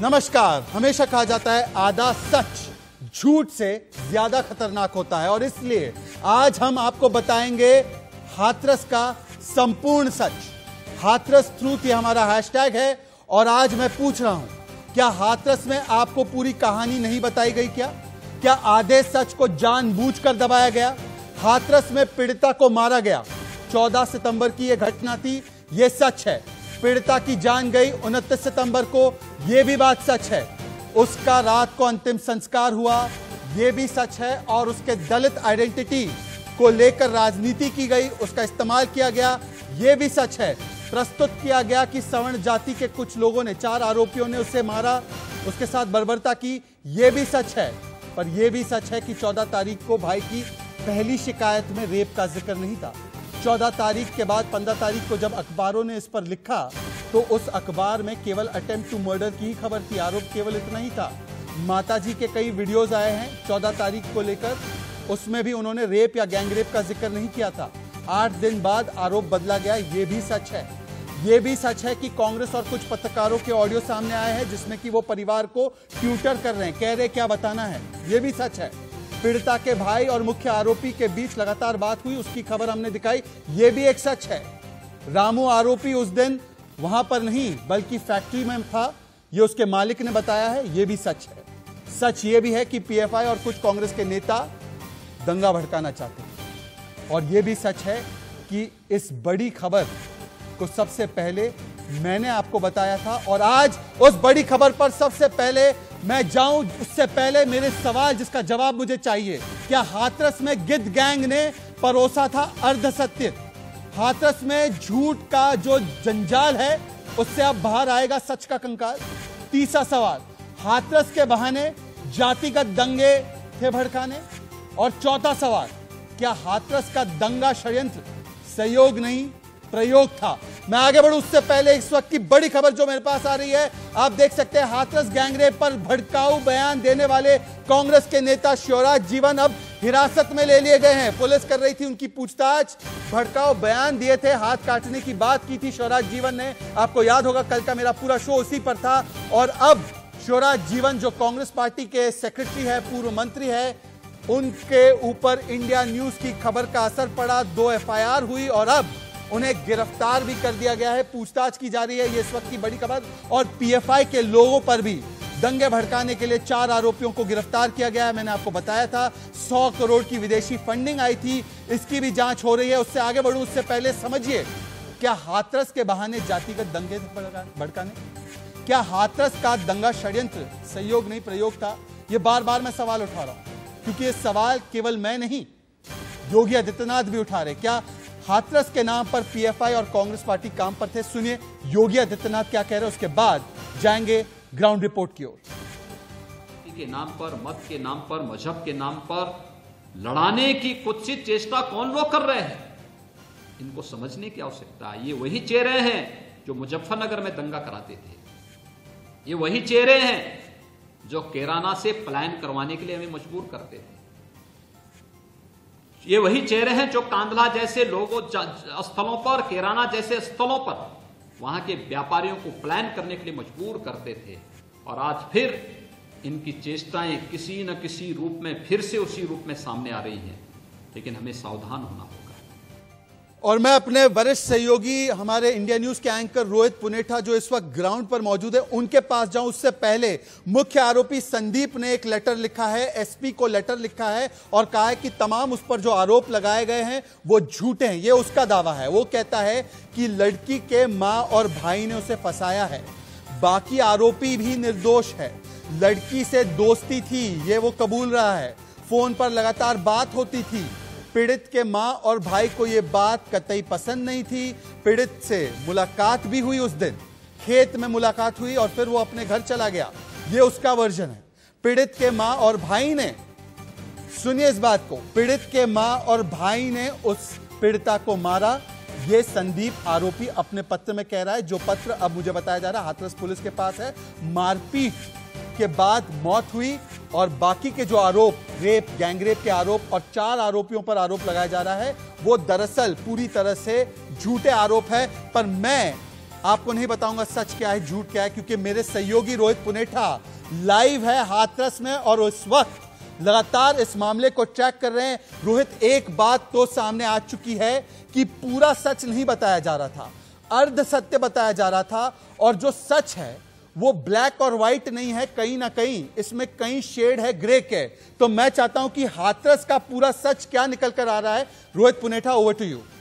नमस्कार। हमेशा कहा जाता है आधा सच झूठ से ज्यादा खतरनाक होता है और इसलिए आज हम आपको बताएंगे हाथरस का संपूर्ण सच। हाथरस ट्रूथ ये हमारा हैशटैग है और आज मैं पूछ रहा हूं, क्या हाथरस में आपको पूरी कहानी नहीं बताई गई? क्या आधे सच को जानबूझकर दबाया गया? हाथरस में पीड़िता को मारा गया। 14 सितंबर की यह घटना थी, यह सच है। पीड़िता की जान गई 29 सितंबर को, यह भी बात सच है। उसका रात को अंतिम संस्कार हुआ, यह भी सच है। और उसके दलित आइडेंटिटी को लेकर राजनीति की गई, उसका इस्तेमाल किया गया, यह भी सच है। प्रस्तुत किया गया कि सवर्ण जाति के कुछ लोगों ने, 4 आरोपियों ने उसे मारा, उसके साथ बर्बरता की, यह भी सच है। पर यह भी सच है कि 14 तारीख को भाई की पहली शिकायत में रेप का जिक्र नहीं था। 14 तारीख के बाद 15 तारीख को जब अखबारों ने इस पर लिखा तो उस अखबार में केवल अटेम्प्ट टू मर्डर की ही खबर थी, आरोप केवल इतना ही था। माताजी के कई वीडियोस आए हैं 14 तारीख को लेकर, उसमें भी उन्होंने रेप या गैंग रेप का जिक्र नहीं किया था। 8 दिन बाद आरोप बदला गया, यह भी सच है। यह भी सच है कि कांग्रेस और कुछ पत्रकारों के ऑडियो सामने आए हैं जिसमें कि वो परिवार को ट्यूटर कर रहे हैं, कह रहे क्या बताना है, यह भी सच है। पीड़िता के भाई और मुख्य आरोपी के बीच लगातार बात हुई, उसकी खबर हमने दिखाई, यह भी एक सच है। रामू आरोपी उस दिन वहां पर नहीं बल्कि फैक्ट्री में था, यह उसके मालिक ने बताया है, यह भी सच है। सच यह भी है कि पीएफआई और कुछ कांग्रेस के नेता दंगा भड़काना चाहते हैं। और यह भी सच है कि इस बड़ी खबर को सबसे पहले मैंने आपको बताया था। और आज उस बड़ी खबर पर सबसे पहले मैं जाऊं, उससे पहले मेरे सवाल जिसका जवाब मुझे चाहिए, क्या हाथरस में गिद्ध गैंग ने परोसा था अर्धसत्य? हाथरस में झूठ का जो जंजाल है उससे अब बाहर आएगा सच का कंकाल। तीसरा सवाल, हाथरस के बहाने जातिगत दंगे थे भड़काने? और चौथा सवाल, क्या हाथरस का दंगा षड्यंत्र सहयोग नहीं प्रयोग था? मैं आगे बढ़ूं उससे पहले इस वक्त की बड़ी खबर जो मेरे पास आ रही है, आप देख सकते हैं हाथरस गैंगरेप पर भड़काऊ बयान देने वाले कांग्रेस के नेता शिवराज जीवन अब हिरासत में ले लिए गए हैं। पुलिस कर रही थी उनकी पूछताछ, भड़काऊ बयान दिए थे, हाथ काटने की बात की थी शिवराज जीवन ने। आपको याद होगा कल का मेरा पूरा शो उसी पर था। और अब शिवराज जीवन जो कांग्रेस पार्टी के सेक्रेटरी है, पूर्व मंत्री है, उनके ऊपर इंडिया न्यूज की खबर का असर पड़ा, 2 एफआईआर हुई और अब उन्हें गिरफ्तार भी कर दिया गया है, पूछताछ की जा रही है, ये इस वक्त की बड़ी खबर। और पीएफआई के लोगों पर भी दंगे भड़काने के लिए 4 आरोपियों को गिरफ्तार किया गया है। मैंने आपको बताया था 100 करोड़ की विदेशी फंडिंग आई थी, इसकी भी जांच हो रही है। उससे आगे बढ़ूं उससे पहले समझिए, क्या हाथरस के बहाने जातिगत दंगे भड़काने? क्या हाथरस का दंगा षड्यंत्र सहयोग नहीं प्रयोग था? यह बार बार मैं सवाल उठा रहा हूं क्योंकि यह सवाल केवल मैं नहीं, योगी आदित्यनाथ भी उठा रहे। क्या हाथरस के नाम पर पीएफआई और कांग्रेस पार्टी काम पर थे? सुनिए योगी आदित्यनाथ क्या कह रहे हैं, उसके बाद जाएंगे ग्राउंड रिपोर्ट की ओर। के नाम पर, मत के नाम पर, मजहब के नाम पर लड़ाने की कुत्सित चेष्टा कौन लोग कर रहे हैं, इनको समझने की आवश्यकता है। ये वही चेहरे हैं जो मुजफ्फरनगर में दंगा कराते थे, ये वही चेहरे हैं जो कैराना से पलायन करवाने के लिए हमें मजबूर करते थे, ये वही चेहरे हैं जो कांदला जैसे लोगों स्थलों पर, कैराना जैसे स्थलों पर वहां के व्यापारियों को प्लान करने के लिए मजबूर करते थे। और आज फिर इनकी चेष्टाएं किसी न किसी रूप में फिर से उसी रूप में सामने आ रही हैं, लेकिन हमें सावधान होना होगा। और मैं अपने वरिष्ठ सहयोगी हमारे इंडिया न्यूज के एंकर रोहित पुनेठा जो इस वक्त ग्राउंड पर मौजूद है, उनके पास जाऊं उससे पहले मुख्य आरोपी संदीप ने एक लेटर लिखा है, एसपी को लेटर लिखा है और कहा है कि तमाम उस पर जो आरोप लगाए गए हैं वो झूठे हैं। ये उसका दावा है। वो कहता है कि लड़की के मां और भाई ने उसे फंसाया है, बाकी आरोपी भी निर्दोष है। लड़की से दोस्ती थी, ये वो कबूल रहा है, फोन पर लगातार बात होती थी। पीड़ित के मां और भाई को यह बात कतई पसंद नहीं थी। पीड़ित से मुलाकात भी हुई, उस दिन खेत में मुलाकात हुई और फिर वो अपने घर चला गया, ये उसका वर्जन है। पीड़ित के मां और भाई ने, सुनिए इस बात को, पीड़ित के मां और भाई ने उस पीड़िता को मारा, ये संदीप आरोपी अपने पत्र में कह रहा है, जो पत्र अब मुझे बताया जा रहा है हाथरस पुलिस के पास है। मारपीट के बाद मौत हुई और बाकी के जो आरोप, रेप, गैंगरेप के आरोप और 4 आरोपियों पर आरोप लगाया जा रहा है, वो दरअसल पूरी तरह से झूठे आरोप है। पर मैं आपको नहीं बताऊंगा सच क्या है झूठ क्या है, क्योंकि मेरे सहयोगी रोहित पुनेठा लाइव है हाथरस में और उस वक्त लगातार इस मामले को ट्रैक कर रहे हैं। रोहित, एक बात तो सामने आ चुकी है कि पूरा सच नहीं बताया जा रहा था, अर्ध सत्य बताया जा रहा था, और जो सच है वो ब्लैक और व्हाइट नहीं है, कहीं ना कहीं इसमें कई शेड है ग्रे के। तो मैं चाहता हूं कि हाथरस का पूरा सच क्या निकल कर आ रहा है। Rohit Punetha, over to you.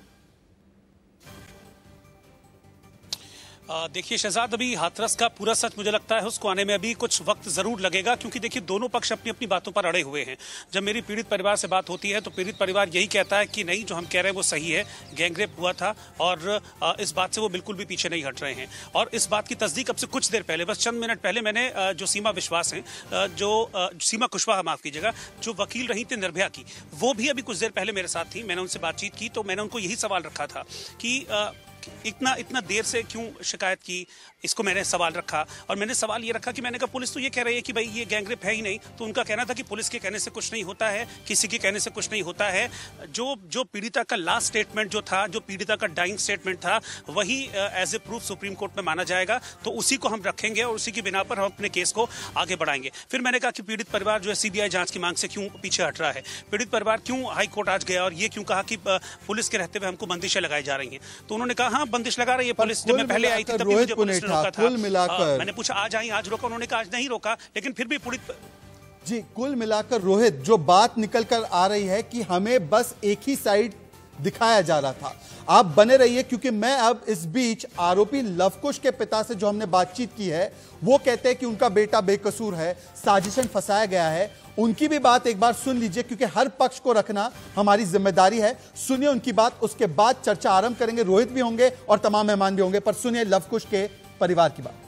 देखिए शहजाद, अभी हाथरस का पूरा सच मुझे लगता है उसको आने में अभी कुछ वक्त जरूर लगेगा, क्योंकि देखिए दोनों पक्ष अपनी अपनी बातों पर अड़े हुए हैं। जब मेरी पीड़ित परिवार से बात होती है तो पीड़ित परिवार यही कहता है कि नहीं, जो हम कह रहे हैं वो सही है, गैंगरेप हुआ था, और इस बात से वो बिल्कुल भी पीछे नहीं हट रहे हैं। और इस बात की तस्दीक अब से कुछ देर पहले, बस चंद मिनट पहले, मैंने जो सीमा विश्वास हैं, जो सीमा कुशवाहा, माफ कीजिएगा, जो वकील रही थी निर्भया की, वो भी अभी कुछ देर पहले मेरे साथ थी। मैंने उनसे बातचीत की तो मैंने उनको यही सवाल रखा था कि इतना देर से क्यों शिकायत की, इसको मैंने सवाल रखा। और मैंने सवाल ये रखा कि मैंने कहा पुलिस तो ये कह रही है कि भाई ये गैंगरेप है ही नहीं। तो उनका कहना था कि पुलिस के कहने से कुछ नहीं होता है, किसी के कहने से कुछ नहीं होता है। जो पीड़िता का लास्ट स्टेटमेंट जो था, जो पीड़िता का डाइंग स्टेटमेंट था, वही as a proof Supreme Court में माना जाएगा। तो उसी को हम रखेंगे और उसी की बिना पर हम अपने केस को आगे बढ़ाएंगे। फिर मैंने कहा कि पीड़ित परिवार जो है सीबीआई जांच की मांग से क्यों पीछे हट रहा है, पीड़ित परिवार क्यों हाई कोर्ट आज गया और ये क्यों कहा कि पुलिस के रहते हुए हमको बंदिशें लगाई जा रही हैं। तो उन्होंने कहा हाँ, बंदिश लगा रही है पुलिस। जब मैं पहले आई थी तभी मुझे पुलिस ने रोका था। कुल मिलाकर मैंने पूछा आज आई, आज रोका, उन्होंने कहा आज नहीं रोका, लेकिन फिर भी पुलिस। जी, कुल मिलाकर रोहित, जो बात निकल कर आ रही है कि हमें बस एक ही साइड दिखाया जा रहा था। आप बने रहिए, क्योंकि मैं अब इस बीच आरोपी लवकुश के पिता से जो हमने बातचीत की है, वो कहते हैं कि उनका बेटा बेकसूर है, साजिशन फंसाया गया है। उनकी भी बात एक बार सुन लीजिए, क्योंकि हर पक्ष को रखना हमारी जिम्मेदारी है। सुनिए उनकी बात, उसके बाद चर्चा आरंभ करेंगे। रोहित भी होंगे और तमाम मेहमान भी होंगे, पर सुनिए लवकुश के परिवार की बात।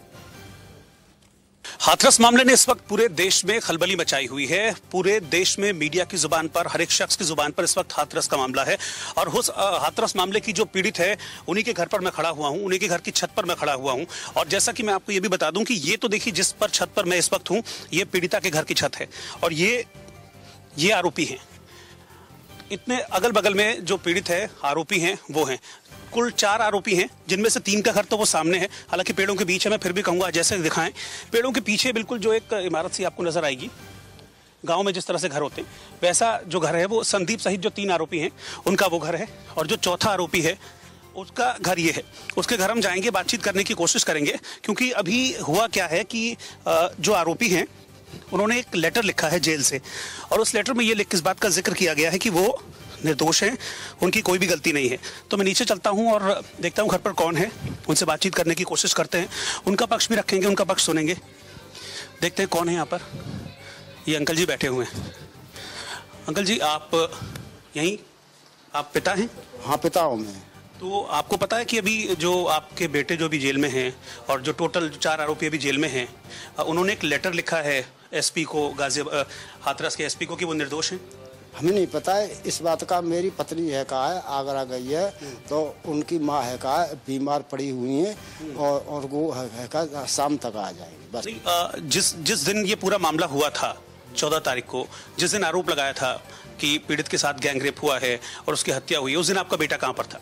हाथरस मामले ने इस वक्त पूरे देश में खलबली मचाई हुई है। पूरे देश में मीडिया की जुबान पर, हर एक शख्स की जुबान पर इस वक्त हाथरस का मामला है। और उस हाथरस मामले की जो पीड़ित है, उन्हीं के घर पर मैं खड़ा हुआ हूं, उन्हीं के घर की छत पर मैं खड़ा हुआ हूं। और जैसा कि मैं आपको ये भी बता दूं कि ये तो देखिए जिस पर छत पर मैं इस वक्त हूं, ये पीड़िता के घर की छत है और ये आरोपी हैं। इतने अगल बगल में जो पीड़ित है, आरोपी हैं, वो हैं। कुल 4 आरोपी हैं, जिनमें से 3 का घर तो वो सामने है, हालांकि पेड़ों के बीच है। मैं फिर भी कहूंगा जैसे दिखाएं, पेड़ों के पीछे बिल्कुल जो एक इमारत सी आपको नजर आएगी, गांव में जिस तरह से घर होते हैं, वैसा जो घर है वो संदीप सहित जो 3 आरोपी हैं उनका वो घर है। और जो चौथा आरोपी है उसका घर ये है। उसके घर हम जाएंगे, बातचीत करने की कोशिश करेंगे, क्योंकि अभी हुआ क्या है कि जो आरोपी हैं उन्होंने एक लेटर लिखा है जेल से, और उस लेटर में ये लिख इस बात का जिक्र किया गया है कि वो निर्दोष हैं, उनकी कोई भी गलती नहीं है। तो मैं नीचे चलता हूं और देखता हूं घर पर कौन है, उनसे बातचीत करने की कोशिश करते हैं, उनका पक्ष भी रखेंगे, उनका पक्ष सुनेंगे। देखते हैं कौन है यहाँ पर। ये अंकल जी बैठे हुए हैं। अंकल जी, आप यहीं, आप पिता हैं? हाँ, पिता हूँ मैं। तो आपको पता है कि अभी जो आपके बेटे जो भी जेल में हैं और जो टोटल 4 आरोपी अभी जेल में हैं, उन्होंने एक लेटर लिखा है एसपी को, हाथरस के एसपी को, कि वो निर्दोष हैं? हमें नहीं पता है इस बात का। मेरी पत्नी है कहा है आगरा गई है, तो उनकी माँ है कहा बीमार पड़ी हुई है और वो है कहा शाम तक आ जाएंगे बस। जिस दिन ये पूरा मामला हुआ था 14 तारीख को, जिस दिन आरोप लगाया था कि पीड़ित के साथ गैंगरेप हुआ है और उसकी हत्या हुई है, उस दिन आपका बेटा कहाँ पर था?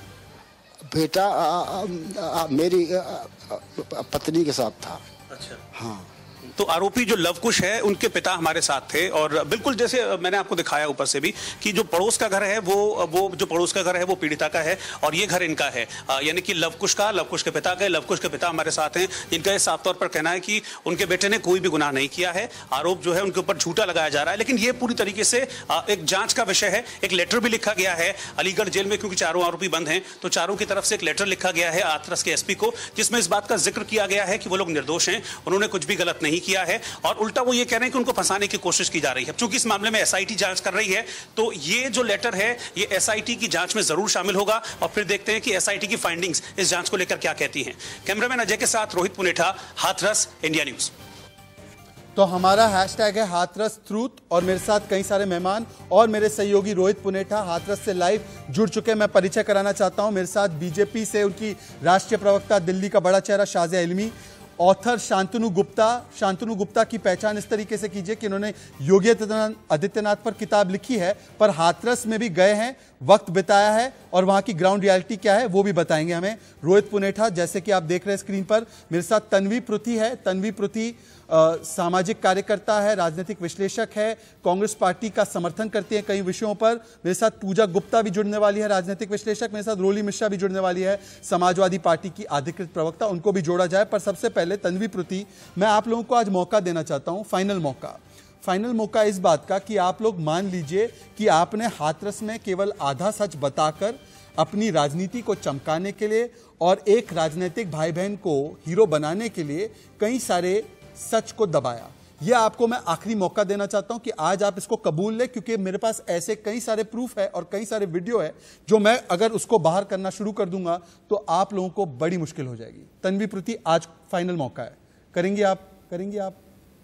बेटा मेरी पत्नी के साथ था। अच्छा, हाँ। तो आरोपी जो लवकुश है, उनके पिता हमारे साथ थे, और बिल्कुल जैसे मैंने आपको दिखाया ऊपर से भी कि जो पड़ोस का घर है वो जो पड़ोस का घर है वो पीड़िता का है और ये घर इनका है, यानी कि लवकुश के पिता का। लवकुश के पिता हमारे साथ हैं। इनका ये साफ तौर पर कहना है कि उनके बेटे ने कोई भी गुनाह नहीं किया है। आरोप जो है उनके ऊपर झूठा लगाया जा रहा है, लेकिन ये पूरी तरीके से एक जांच का विषय है। एक लेटर भी लिखा गया है अलीगढ़ जेल में, क्योंकि 4 आरोपी बंद हैं, तो चारों की तरफ से एक लेटर लिखा गया है हाथरस के एसपी को, जिसमें इस बात का जिक्र किया गया है कि वो लोग निर्दोष हैं, उन्होंने कुछ भी गलत नहीं किया है। और उल्टा वो ये कह रहे हैं कि उनको फंसाने की कोशिश की जा रही है। चूंकि इस मामले में एसआईटी जांच कर रही है, तो ये जो लेटर है ये एसआईटी की जांच में जरूर शामिल होगा, और फिर देखते हैं कि एसआईटी की फाइंडिंग्स इस जांच को लेकर क्या कहती हैं। कैमरामैन अजय के साथ रोहित पुनेठा, हाथरस, इंडिया न्यूज। तो हमारा हैशटैग है हाथरस ट्रूथ, और मेरे साथ कई सारे मेहमान और मेरे सहयोगी रोहित पुनेठा हाथरस से लाइव जुड़ चुके हैं। मैं परिचय कराना चाहता हूं, मेरे साथ बीजेपी से उनकी राष्ट्रीय प्रवक्ता, दिल्ली का बड़ा चेहरा शाज़िया इल्मी, ऑथर शांतनु गुप्ता की पहचान इस तरीके से कीजिए कि इन्होंने योगी आदित्यनाथ पर किताब लिखी है, पर हाथरस में भी गए हैं, वक्त बिताया है और वहां की ग्राउंड रियलिटी क्या है वो भी बताएंगे हमें रोहित पुनेठा। जैसे कि आप देख रहे हैं स्क्रीन पर, मेरे साथ तन्वी पृथ्वी है। तन्वी पृथ्वी सामाजिक कार्यकर्ता है, राजनीतिक विश्लेषक है, कांग्रेस पार्टी का समर्थन करती है कई विषयों पर। मेरे साथ पूजा गुप्ता भी जुड़ने वाली है, राजनीतिक विश्लेषक। मेरे साथ रोली मिश्रा भी जुड़ने वाली है, समाजवादी पार्टी की अधिकृत प्रवक्ता। उनको भी जोड़ा जाए, पर सबसे पहले तन्वी पृथ्वी, मैं आप लोगों को आज मौका देना चाहता हूं, फाइनल मौका इस बात का कि आप लोग मान लीजिए कि आपने हाथरस में केवल आधा सच बताकर अपनी राजनीति को चमकाने के लिए और एक राजनीतिक भाई बहन को हीरो बनाने के लिए कई सारे सच को दबाया। यह आपको मैं आखिरी मौका देना चाहता हूं कि आज आप इसको कबूल लें, क्योंकि मेरे पास ऐसे कई सारे प्रूफ है और कई सारे वीडियो है जो मैं अगर उसको बाहर करना शुरू कर दूंगा तो आप लोगों को बड़ी मुश्किल हो जाएगी। तन्वी पृथ्वी, आज फाइनल मौका है, करेंगी आप?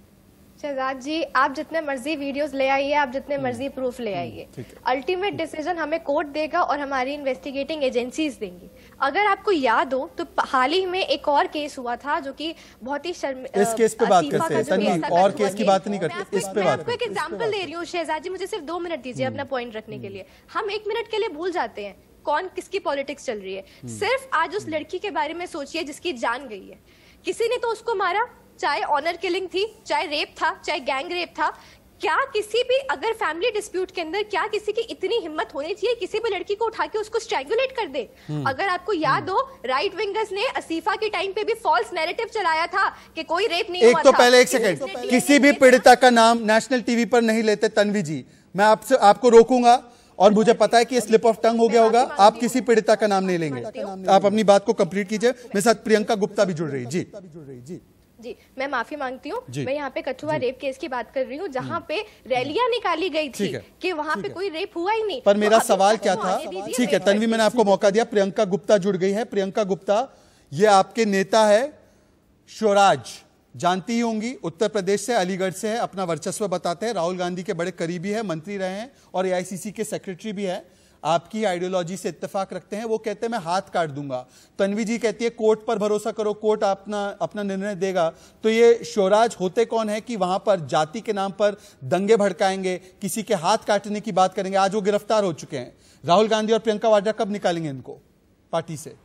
शहजाद जी, आप जितने मर्जी वीडियोस ले आइए, आप जितने मर्जी प्रूफ ले आइए, अल्टीमेट डिसीजन हमें कोर्ट देगा और हमारी इन्वेस्टिगेटिंग एजेंसीज देंगी। अगर आपको याद हो तो हाल ही में एक और केस हुआ था जो कि बहुत ही इस केस पे बात करते हैं तन्वी, और केस की बात नहीं करते, इस पे बात। आपको एक एग्जांपल दे रही हूँ शहजाद जी, मुझे सिर्फ 2 मिनट दीजिए अपना पॉइंट रखने के लिए। हम 1 मिनट के लिए भूल जाते हैं कौन किसकी पॉलिटिक्स चल रही है। सिर्फ आज उस लड़की के बारे में सोचिए जिसकी जान गई है। किसी ने तो उसको मारा, चाहे ऑनर किलिंग थी, चाहे रेप था, चाहे गैंग रेप था। क्या किसी भी अगर फैमिली डिस्प्यूट के अंदर क्या किसी की इतनी हिम्मत होनी चाहिए किसी भी लड़की को उठा के उसको स्ट्रैंगुलेट कर दे? अगर आपको याद हो, राइट विंगर्स ने आसिफा के टाइम पे भी फॉल्स नैरेटिव चलाया था कि कोई रेप नहीं हुआ था। पहले एक सेकंड, किसी भी पीड़िता का नाम नेशनल टीवी पर नहीं लेते तन्वी जी। मैं आपको रोकूंगा और मुझे पता है कि स्लिप ऑफ टंग हो गया होगा, आप किसी पीड़िता का नाम नहीं लेंगे। आप अपनी बात को कंप्लीट कीजिए। मेरे साथ प्रियंका गुप्ता भी जुड़ रही जी। जी, मैं माफी मांगती हूँ। मैं यहाँ पे कठुआ रेप केस की बात कर रही हूँ, जहाँ पे रैलियां निकाली गई थी कि वहाँ पे कोई रेप हुआ ही नहीं। पर मेरा सवाल क्या था? ठीक है तन्वी, मैंने आपको मौका दिया। प्रियंका गुप्ता जुड़ गई है। प्रियंका गुप्ता, ये आपके नेता है शिवराज, जानती ही होंगी, उत्तर प्रदेश से, अलीगढ़ से है, अपना वर्चस्व बताते हैं, राहुल गांधी के बड़े करीबी है, मंत्री रहे हैं और एआईसीसी के सेक्रेटरी भी है, आपकी आइडियोलॉजी से इत्तेफाक रखते हैं। वो कहते हैं मैं हाथ काट दूंगा। तन्वी जी कहती है कोर्ट पर भरोसा करो, कोर्ट अपना निर्णय देगा। तो ये शिवराज होते कौन है कि वहां पर जाति के नाम पर दंगे भड़काएंगे, किसी के हाथ काटने की बात करेंगे? आज वो गिरफ्तार हो चुके हैं। राहुल गांधी और प्रियंका वाड्रा कब निकालेंगे इनको पार्टी से?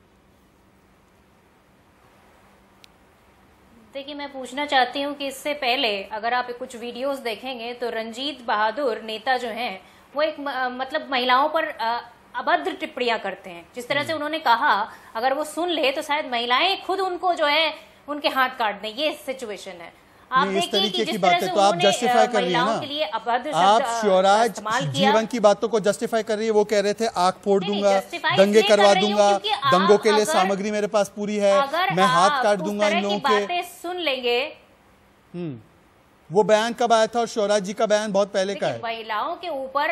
देखिए, मैं पूछना चाहती हूं कि इससे पहले अगर आप कुछ वीडियोस देखेंगे तो रंजीत बहादुर नेता जो हैं वो एक मतलब महिलाओं पर अभद्र टिप्पणियां करते हैं। जिस तरह से उन्होंने कहा, अगर वो सुन ले तो शायद महिलाएं खुद उनको जो है उनके हाथ काट दें। ये सिचुएशन है। आप देखिए कि जिस तरह से तो आप जस्टिफाई कर रही है महिलाओं के लिए अभद्र आप शिवराज जीवन की बातों को जस्टिफाई कर रही है। वो कह रहे थे आंख फोड़ दूंगा, दंगे करवा दूंगा, दंगों के लिए सामग्री मेरे पास पूरी है, मैं हाथ काट दूंगा इन लोगों के। बातें सुन लेंगे। वो बयान कब आया था? और शिवराज जी का बयान बहुत पहले का है। महिलाओं के ऊपर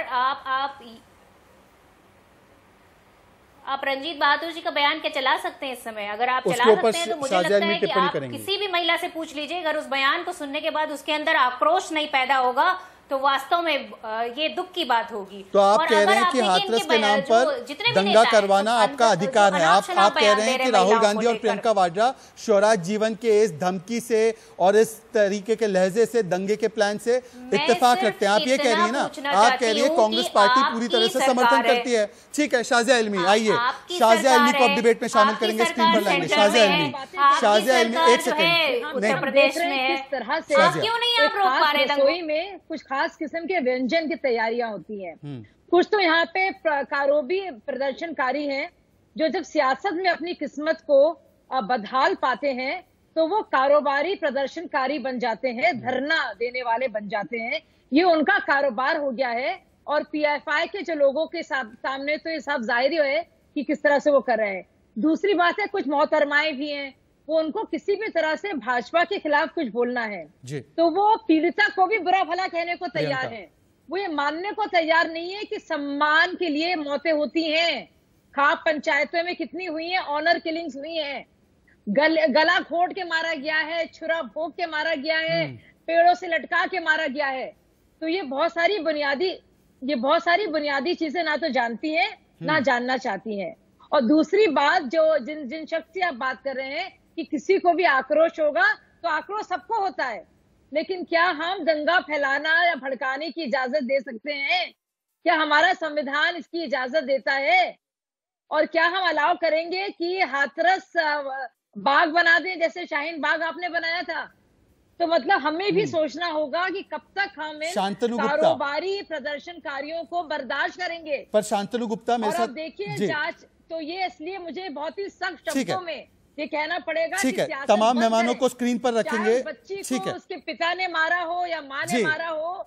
आप रंजीत बहादुर जी का बयान क्या चला सकते हैं इस समय? अगर आप चला सकते हैं तो मुझे लगता है कि आप किसी भी महिला से पूछ लीजिए, अगर उस बयान को सुनने के बाद उसके अंदर आक्रोश नहीं पैदा होगा तो वास्तव में ये दुख की बात होगी। तो आप कह रहे हैं कि हाथरस के नाम पर दंगा करवाना आपका अधिकार है। आप कह रहे हैं कि राहुल गांधी और प्रियंका वाड्रा शिवराज जीवन के इस धमकी से और इस तरीके के लहजे से, दंगे के प्लान से इत्तेफाक रखते हैं। आप ये कह रही है ना, आप कह रही है कांग्रेस पार्टी पूरी तरह से समर्थन करती है। ठीक है, शाजिया इल्मी आइए, शाजिया इल्मी को अब डिबेट में शामिल करेंगे, स्क्रीन पर लाएंगे। शाजिया इल्मी एक सेकंड, उत्तर प्रदेश में किस तरह से क्यों नहीं आप रोक पा रहे? रसोई में कुछ खास किस्म के व्यंजन की तैयारियां होती हैं। कुछ तो यहाँ पे कारोबी प्रदर्शनकारी हैं जो जब सियासत में अपनी किस्मत को बदहाल पाते हैं तो वो कारोबारी प्रदर्शनकारी बन जाते हैं, धरना देने वाले बन जाते हैं। ये उनका कारोबार हो गया है और पीएफआई के जो लोगों के सामने तो ये सब जाहिर है कि किस तरह से वो कर रहे हैं। दूसरी बात है, कुछ मोहतरमाएं भी हैं, वो उनको किसी भी तरह से भाजपा के खिलाफ कुछ बोलना है तो वो पीड़िता को भी बुरा भला कहने को तैयार है। वो ये मानने को तैयार नहीं है कि सम्मान के लिए मौतें होती हैं। खाप पंचायतों में कितनी हुई हैं, ऑनर किलिंग्स हुई हैं, गला घोट के मारा गया है, छुरा भोग के मारा गया है, पेड़ों से लटका के मारा गया है। तो ये बहुत सारी बुनियादी चीजें ना तो जानती हैं ना जानना चाहती हैं। और दूसरी बात, जो जिन शख्स से आप बात कर रहे हैं, कि किसी को भी आक्रोश होगा तो आक्रोश सबको होता है, लेकिन क्या हम दंगा फैलाना या भड़काने की इजाजत दे सकते हैं? क्या हमारा संविधान इसकी इजाजत देता है? और क्या हम अलाउ करेंगे कि हाथरस बाग बना दें जैसे शाहीन बाग आपने बनाया था? तो मतलब हमें भी सोचना होगा कि कब तक हम कारोबारी प्रदर्शनकारियों को बर्दाश्त करेंगे। पर शांतनु गुप्ता मेरे साथ देखिए जांच तो ये इसलिए मुझे बहुत ही सख्त शब्दों में ये कहना पड़ेगा। ठीक है, तमाम मेहमानों को स्क्रीन पर रखेंगे। बच्ची को उसके पिता ने मारा हो या माँ ने मारा हो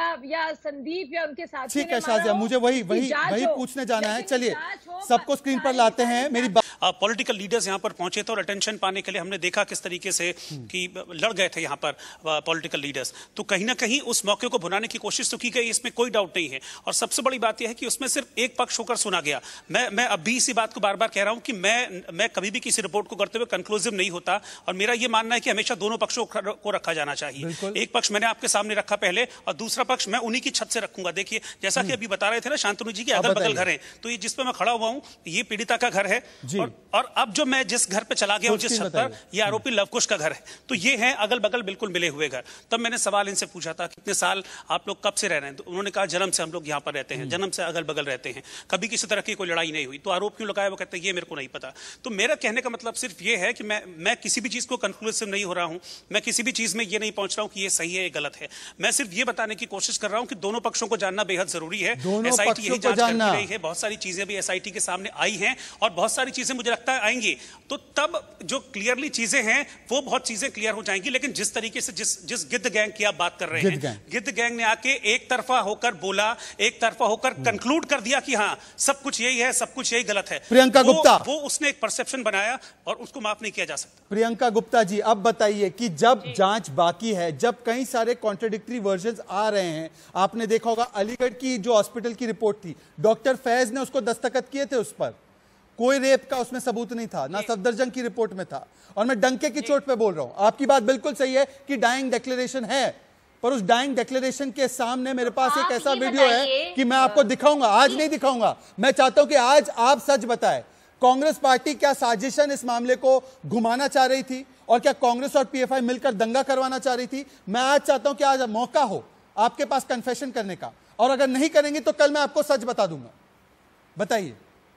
या संदीप या उनके साथी, ठीक है शाजिया, मुझे वही पूछने जाना है। चलिए सबको स्क्रीन पर लाते हैं। मेरी पॉलिटिकल लीडर्स यहाँ पर पहुंचे थे और अटेंशन पाने के लिए हमने देखा किस तरीके से कि लड़ गए थे यहाँ पर पॉलिटिकल लीडर्स। तो कहीं ना कहीं उस मौके को भुनाने की कोशिश तो की गई, इसमें कोई डाउट नहीं है। और सबसे बड़ी बात यह है कि उसमें सिर्फ एक पक्ष होकर सुना गया। मैं अब भी इसी बात को बार बार कह रहा हूं कि मैं कभी भी किसी रिपोर्ट को करते हुए कंक्लूसिव नहीं होता, और मेरा यह मानना है कि हमेशा दोनों पक्षों को रखा जाना चाहिए। एक पक्ष मैंने आपके सामने रखा पहले, और दूसरा पक्ष मैं उन्हीं की छत से रखूंगा। देखिए जैसा कि अभी बता रहे थे ना शांतनु जी की अगल बगल घर है, तो ये जिस पे मैं खड़ा हुआ हूं ये पीड़िता का घर है, और अब जो मैं जिस घर पे चला गया हूं, जिस छत पर, ये आरोपी लवकुश का घर है। तो ये है अगल बगल बिल्कुल मिले हुए घर। तब मैंने सवाल इनसे पूछा था कितने साल आप लोग कब से रह रहे हैं, तो उन्होंने कहा जन्म से हम लोग यहाँ पर रहते हैं, जन्म से अगल बगल रहते हैं, कभी किसी तरह की कोई लड़ाई नहीं हुई। तो आरोप क्यों लगाया? वो कहते हैं ये मेरे को नहीं पता। तो मेरा कहने का मतलब सिर्फ ये है कि मैं किसी भी चीज को कंक्लूसिव नहीं हो रहा हूं, मैं किसी भी चीज में ये नहीं पहुंच रहा हूं कि ये सही है ये गलत है। मैं सिर्फ ये बताने की कोशिश कर रहा हूं कि दोनों पक्षों को जानना बेहद जरूरी है। एसआईटी यही जांच कर रही है, बहुत सारी चीजें भी एसआईटी के सामने आई हैं, और बहुत सारी चीजें मुझे लगता है आएंगी। तो तब जो क्लियरली चीजें हैं वो बहुत चीजें क्लियर हो जाएंगी। लेकिन जिस तरीके से जिस गिद्ध गैंग की आप बात कर रहे हैं, गिद्ध गैंग ने आके एक तरफा होकर बोला, एक तरफा होकर कंक्लूड कर दिया कि हाँ सब कुछ यही है, सब कुछ यही गलत है। प्रियंका गुप्ता, वो उसने एक परसेप्शन बनाया और उसको माफ नहीं किया जा सकता। प्रियंका गुप्ता जी, अब बताइए कि जब जांच बाकी है, जब कई सारे कॉन्ट्राडिक्टरी वर्जन्स आ रहे हैं, आपने देखा होगा अलीगढ़ की जो हॉस्पिटल की रिपोर्ट थी, डॉक्टर फैज ने उसको दस्तखत किए थे, उस पर कोई रेप का उसमें सबूत नहीं था, ना सफदरजंग की रिपोर्ट में था। और मैं डंके की चोट पे बोल रहा हूं, आपकी बात बिल्कुल सही है कि डाइंग डिक्लेरेशन है, पर उस डाइंग डिक्लेरेशन के सामने मेरे पास एक ऐसा वीडियो है कि मैं आपको दिखाऊंगा। आज नहीं दिखाऊंगा, मैं चाहता हूं कि आज आप सच बताएं, कांग्रेस पार्टी क्या साजिशन इस मामले को घुमाना चाह रही थी, और क्या कांग्रेस और पीएफआई मिलकर दंगा करवाना चाह रही थी? मैं आज चाहता हूं कि आज मौका हो आपके पास कन्फेशन करने का, और अगर नहीं करेंगे तो कल मैं आपको सच बता दूंगा। बताइए।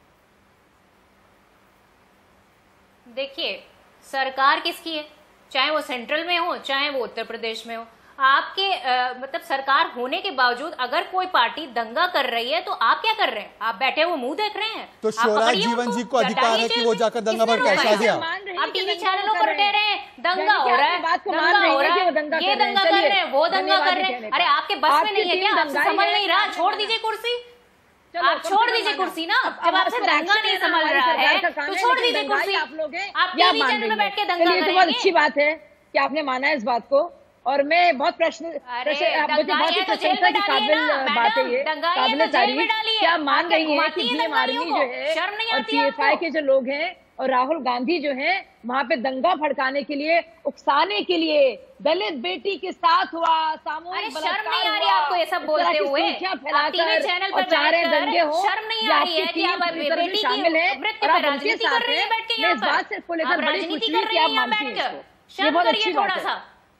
देखिए सरकार किसकी है, चाहे वो सेंट्रल में हो चाहे वो उत्तर प्रदेश में हो, आपके मतलब सरकार होने के बावजूद अगर कोई पार्टी दंगा कर रही है तो आप क्या कर रहे हैं? आप बैठे हुए मुंह देख रहे हैं? तो शिवराज जीवन जी को अधिकार है कि वो जाकर दंगा भड़काए। शाजिया, आप टीवी चैनलों पर कह रहे हैं दंगा हो रहा है, दंगा हो रहा है, ये दंगा कर रहे हैं, वो दंगा कर रहे हैं। अरे आपके बस में नहीं है क्या? आपसे संभल नहीं रहा? छोड़ दीजिए कुर्सी, आप छोड़ दीजिए कुर्सी ना। जब आपसे दंगा नहीं संभल रहा है तो छोड़ दीजिए कुर्सी। आप टीवी चैनल में बैठ के दंगा करेंगे। बहुत अच्छी बात है कि आपने माना है इस बात को, और मैं बहुत मुझे बहुत ही प्रशंसा की काबिल बात है ये, काबिल तारीफ। क्या मान रही है कि भीम आर्मी जो है और पीएफआई के जो लोग हैं और राहुल गांधी जो हैं वहां पे दंगा भड़काने के लिए, उकसाने के लिए, दलित बेटी के साथ हुआ सामूहिक बलात्कार, शर्म नहीं आ रही आपको ये सब बोलते हुए? फैलाकर चैनल और चाह रहे दंगे हो, शर्म नहीं आ रही है कि आप बेटी शामिल है और आप उनके साथ हैं। मैं इस बात से को लेकर बड़ी खुशी है कि आप मानती हैं इसको, ये बहुत अच्छी बात है।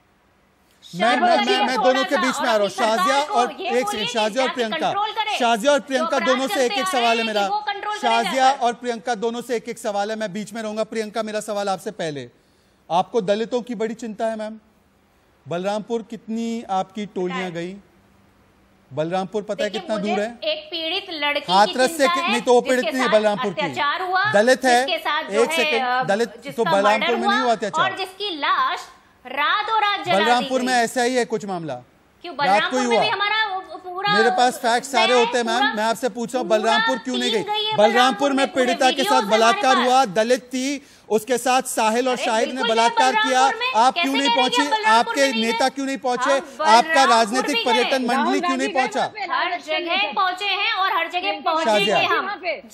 मैं दोनों के बीच में आ रहा हूँ। शाजिया और एक सेकंड, शाजिया और प्रियंका, शाजिया और प्रियंका दोनों से एक एक सवाल है मेरा। शाजिया और प्रियंका दोनों से एक एक सवाल है, मैं बीच में रहूंगा। प्रियंका, मेरा सवाल आपसे पहले, आपको दलितों की बड़ी चिंता है मैम? बलरामपुर कितनी आपकी टोलियां गई? बलरामपुर पता है कितना दूर है? एक पीड़ित लड़की हाथरस से नहीं, तो वो पीड़ित नहीं है बलरामपुर की, दलित है। एक सेकंड, दलित तो बलरामपुर में नहीं हुआ अत्याचार, और जिसकी लाश रातों रात जला दी बलरामपुर में ऐसा ही है कुछ मामला, क्यों रात को ही हुआ। मेरे पास फैक्ट सारे होते हैं मैम, मैं आपसे पूछ रहा हूँ बलरामपुर क्यों नहीं गई? बलरामपुर में पीड़िता के साथ बलात्कार हुआ, दलित थी, उसके साथ साहिल और शाहिद ने बलात्कार किया, आप क्यों नहीं पहुंची? आपके नेता क्यों नहीं पहुंचे? आपका राजनीतिक पर्यटन मंडली क्यों नहीं पहुंचा? हर जगह पहुंचे हैं और हर जगह पहुंचेंगे हम।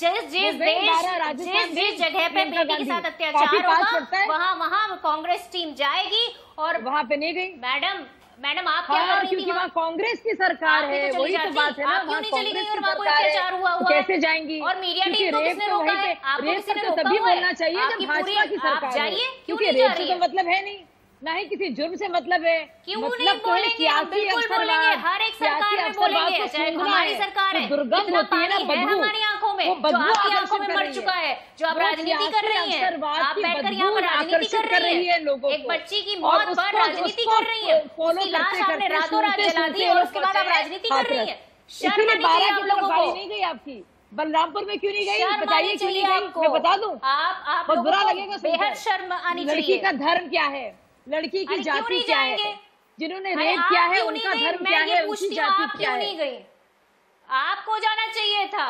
जिस जगह पे बेटी के साथ अत्याचार होगा वहाँ कांग्रेस टीम जाएगी, और वहाँ पे नहीं गई मैडम। मैडम आप क्या कर रही क्योंकि वहाँ कांग्रेस की सरकार है, वही तो बात है ना, वहाँ कांग्रेस की सरकार है, कैसे जाएंगी? और मीडिया क्योंकि रेप तो वहीं पे, रेप तो तभी बोलना चाहिए जब भाजपा की सरकार है, क्योंकि रेप से तो मतलब है नहीं, ना ही किसी जुर्म से मतलब है। क्यों नहीं बोलेंगे? हम बिल्कुल बोलेंगे, हर एक सरकार में बोलेंगे, चाहे हमारी सरकार है। दुर्गंध होती है ना, बदबू हमारी आंखों में, जो आपकी आंखों में मर चुका है, जो आप राजनीति कर रही हैं, आप बैठकर यहाँ पर राजनीति कर रही है, एक बच्ची की मौत पर राजनीति कर रही है, उसकी लाश आपने रातों रात जला दी और उसके बाद आप राजनीति कर रही है। शर्म आनी चाहिए आप लोगों को। नहीं गई आपकी बलरामपुर में, क्यों नहीं गई? बताइए क्यों नहीं गई, मैं बता दूं। आप बहुत बुरा लगेगा, बेहद शर्म आनी चाहिए। लड़की का धर्म क्या है, लड़की की जाति क्या है, जिन्होंने रेप किया है उनका धर्म क्या है, उनकी जाति क्या है? आपको जाना चाहिए था,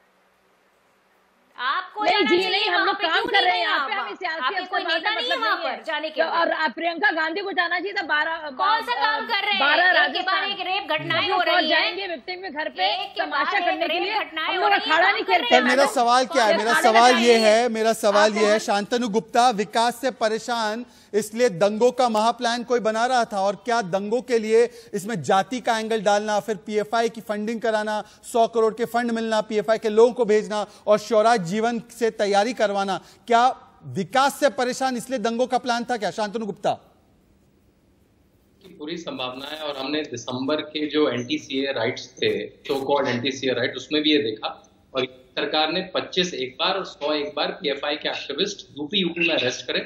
आपको नहीं जाना जी, चाहिए। नहीं, हम लोग काम कर रहे हैं यहाँ पे, हमें आपके कोई नेता नहीं है वहाँ पर जाने के। और प्रियंका गांधी को जाना चाहिए था। 12 कौन सा काम कर रहे हैं? 12 एक के बाद एक रेप घटनाएं हो रही हैं, जाएंगे विक्टिम के घर पे तमाशा करने के लिए, घटनाएं हम हो लोग रही हैं। अखाड़ा नहीं खेलते। पर मेरा सवाल क्या है, मेरा सवाल ये है शांतनु गुप्ता, विकास से परेशान इसलिए दंगों का महाप्लान कोई बना रहा था, और क्या दंगों के लिए इसमें जाति का एंगल डालना, फिर पीएफआई की फंडिंग कराना, 100 करोड़ के फंड मिलना, पीएफआई के लोगों को भेजना और स्वराज जीवन से तैयारी करवाना, क्या विकास से परेशान इसलिए दंगों का प्लान था क्या? शांतनु गुप्ता पूरी संभावना है, और हमने दिसंबर के जो एंटी-सीए राइट्स थे, सो कॉल्ड एंटी-सीए राइट, उसमें भी ये देखा, और सरकार ने 25 एक बार और 100 एक बार पीएफआई के एक्टिविस्ट यूपी में अरेस्ट करे।